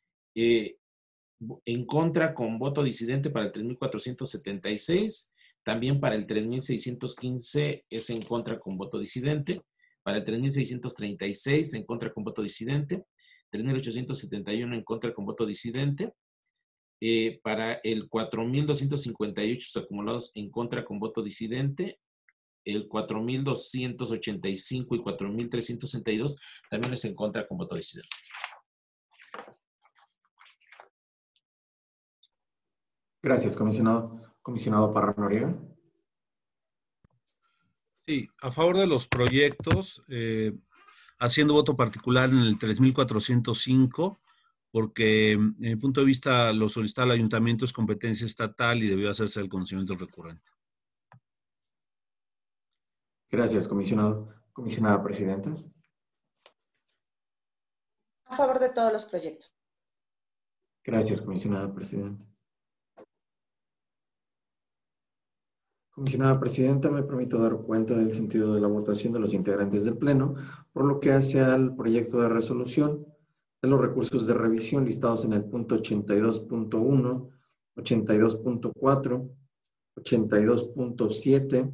En contra con voto disidente para el 3476. También para el 3615 es en contra con voto disidente. Para el 3636 en contra con voto disidente. 3871 en contra con voto disidente. Para el 4258 sus acumulados en contra con voto disidente. El 4285 y 4362 también es en contra con voto disidente. Gracias, comisionado. Comisionado Parra Noriega. Sí, a favor de los proyectos, haciendo voto particular en el 3405, porque en mi punto de vista lo solicitado al ayuntamiento es competencia estatal y debió hacerse el conocimiento del recurrente. Gracias, comisionado. Comisionada presidenta. A favor de todos los proyectos. Gracias, comisionada presidenta. Comisionada presidenta, me permito dar cuenta del sentido de la votación de los integrantes del Pleno, por lo que hace al proyecto de resolución de los recursos de revisión listados en el punto 82.1, 82.4, 82.7,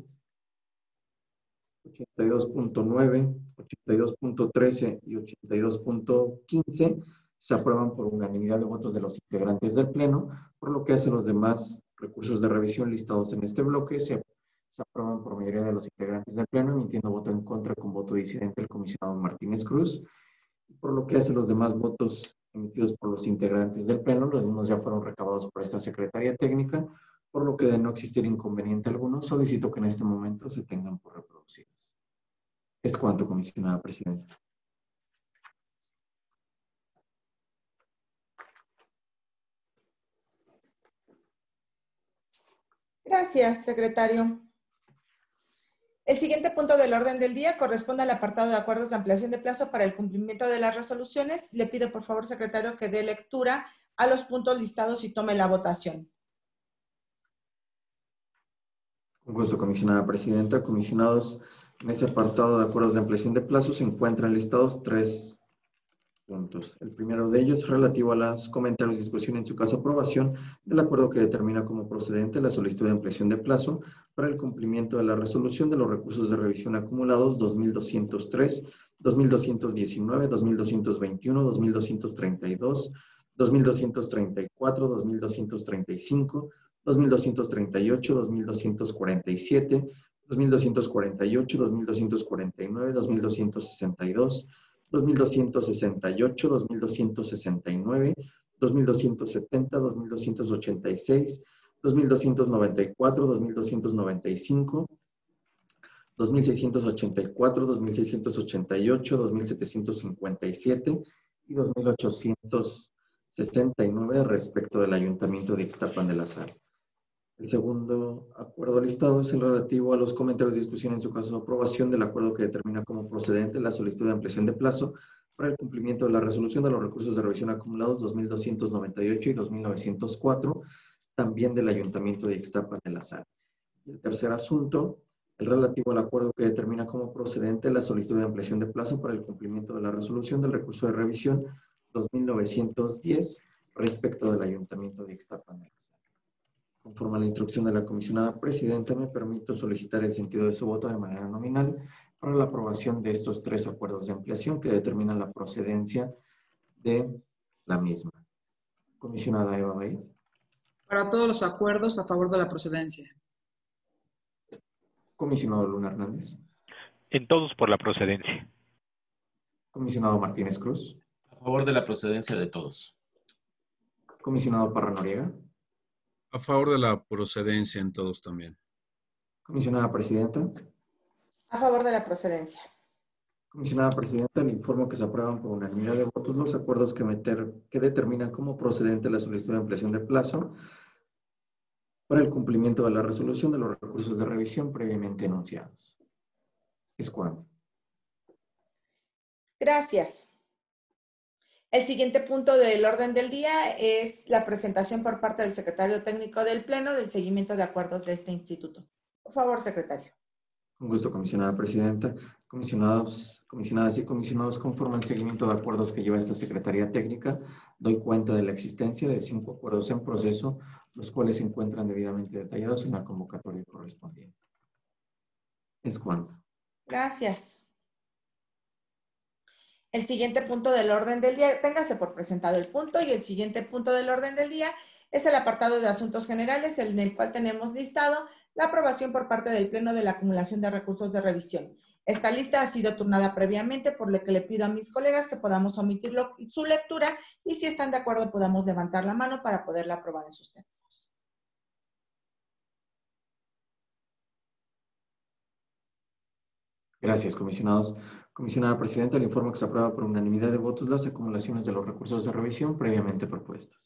82.9, 82.13 y 82.15 se aprueban por unanimidad de votos de los integrantes del Pleno, por lo que hace los demás recursos de revisión listados en este bloque se aprueban por mayoría de los integrantes del Pleno, emitiendo voto en contra con voto disidente el comisionado Martínez Cruz. Por lo que hace los demás votos emitidos por los integrantes del Pleno, los mismos ya fueron recabados por esta Secretaría Técnica, por lo que de no existir inconveniente alguno, solicito que en este momento se tengan por reproducidos. Es cuanto, comisionada presidenta. Gracias, secretario. El siguiente punto del orden del día corresponde al apartado de acuerdos de ampliación de plazo para el cumplimiento de las resoluciones. Le pido, por favor, secretario, que dé lectura a los puntos listados y tome la votación. Con gusto, comisionada presidenta. Comisionados, en ese apartado de acuerdos de ampliación de plazo se encuentran listados 3 puntos. El primero de ellos es relativo a los comentarios y discusión en su caso aprobación del acuerdo que determina como procedente la solicitud de ampliación de plazo para el cumplimiento de la resolución de los recursos de revisión acumulados 2203, 2219, 2221, 2232, 2234, 2235, 2238, 2247, 2248, 2249, 2262, 2268, 2269, 2270, 2286, 2294, 2295, 2684, 2688, 2757 y 2869 respecto del Ayuntamiento de Ixtapan de la Sal. El segundo acuerdo listado es el relativo a los comentarios de discusión en su caso de aprobación del acuerdo que determina como procedente la solicitud de ampliación de plazo para el cumplimiento de la resolución de los recursos de revisión acumulados 2298 y 2904, también del Ayuntamiento de Ixtapan de la Sal. Y el tercer asunto, el relativo al acuerdo que determina como procedente la solicitud de ampliación de plazo para el cumplimiento de la resolución del recurso de revisión 2910 respecto del Ayuntamiento de Ixtapan de la Sal. Conforme a la instrucción de la comisionada presidenta, me permito solicitar el sentido de su voto de manera nominal para la aprobación de estos tres acuerdos de ampliación que determinan la procedencia de la misma. Comisionada Eva Baid. Para todos los acuerdos, a favor de la procedencia. Comisionado Luna Hernández. En todos por la procedencia. Comisionado Martínez Cruz. A favor de la procedencia de todos. Comisionado Parra Noriega. A favor de la procedencia en todos también. Comisionada presidenta. A favor de la procedencia. Comisionada presidenta, le informo que se aprueban por unanimidad de votos los acuerdos que determinan como procedente la solicitud de ampliación de plazo para el cumplimiento de la resolución de los recursos de revisión previamente enunciados. Es cuanto. Gracias. El siguiente punto del orden del día es la presentación por parte del secretario técnico del Pleno del seguimiento de acuerdos de este instituto. Por favor, secretario. Con gusto, comisionada presidenta. Comisionadas y comisionados, conforme al seguimiento de acuerdos que lleva esta Secretaría Técnica, doy cuenta de la existencia de 5 acuerdos en proceso, los cuales se encuentran debidamente detallados en la convocatoria correspondiente. Es cuanto. Gracias. El siguiente punto del orden del día, téngase por presentado el punto, y el siguiente punto del orden del día es el apartado de asuntos generales, en el cual tenemos listado la aprobación por parte del Pleno de la acumulación de recursos de revisión. Esta lista ha sido turnada previamente, por lo que le pido a mis colegas que podamos omitir su lectura y si están de acuerdo podamos levantar la mano para poderla aprobar en sus términos. Gracias, comisionados. Comisionada presidenta, le informo que se aprueba por unanimidad de votos las acumulaciones de los recursos de revisión previamente propuestos.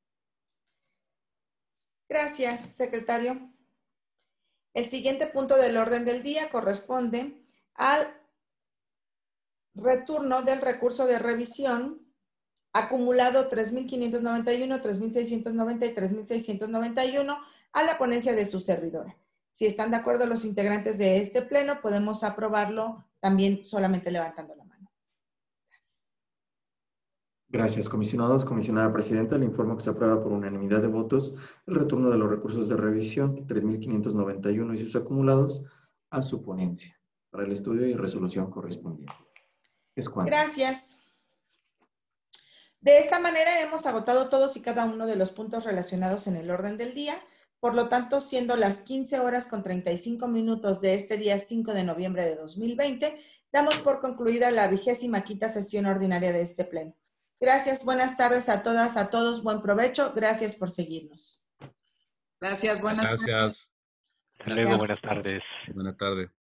Gracias, secretario. El siguiente punto del orden del día corresponde al retorno del recurso de revisión acumulado 3.591, 3.690 y 3.691 a la ponencia de su servidora. Si están de acuerdo los integrantes de este pleno, podemos aprobarlo también solamente levantando la mano. Gracias. Gracias, comisionados. Comisionada presidenta, le informo que se aprueba por unanimidad de votos el retorno de los recursos de revisión 3.591 y sus acumulados a su ponencia para el estudio y resolución correspondiente. Es cuanto. Gracias. De esta manera hemos agotado todos y cada uno de los puntos relacionados en el orden del día. Por lo tanto, siendo las 15 horas con 35 minutos de este día 5 de noviembre de 2020, damos por concluida la 25ª sesión ordinaria de este pleno. Gracias, buenas tardes a todas, a todos, buen provecho. Gracias por seguirnos. Gracias, buenas tardes. Gracias. Hasta luego, buenas tardes. Buenas tardes.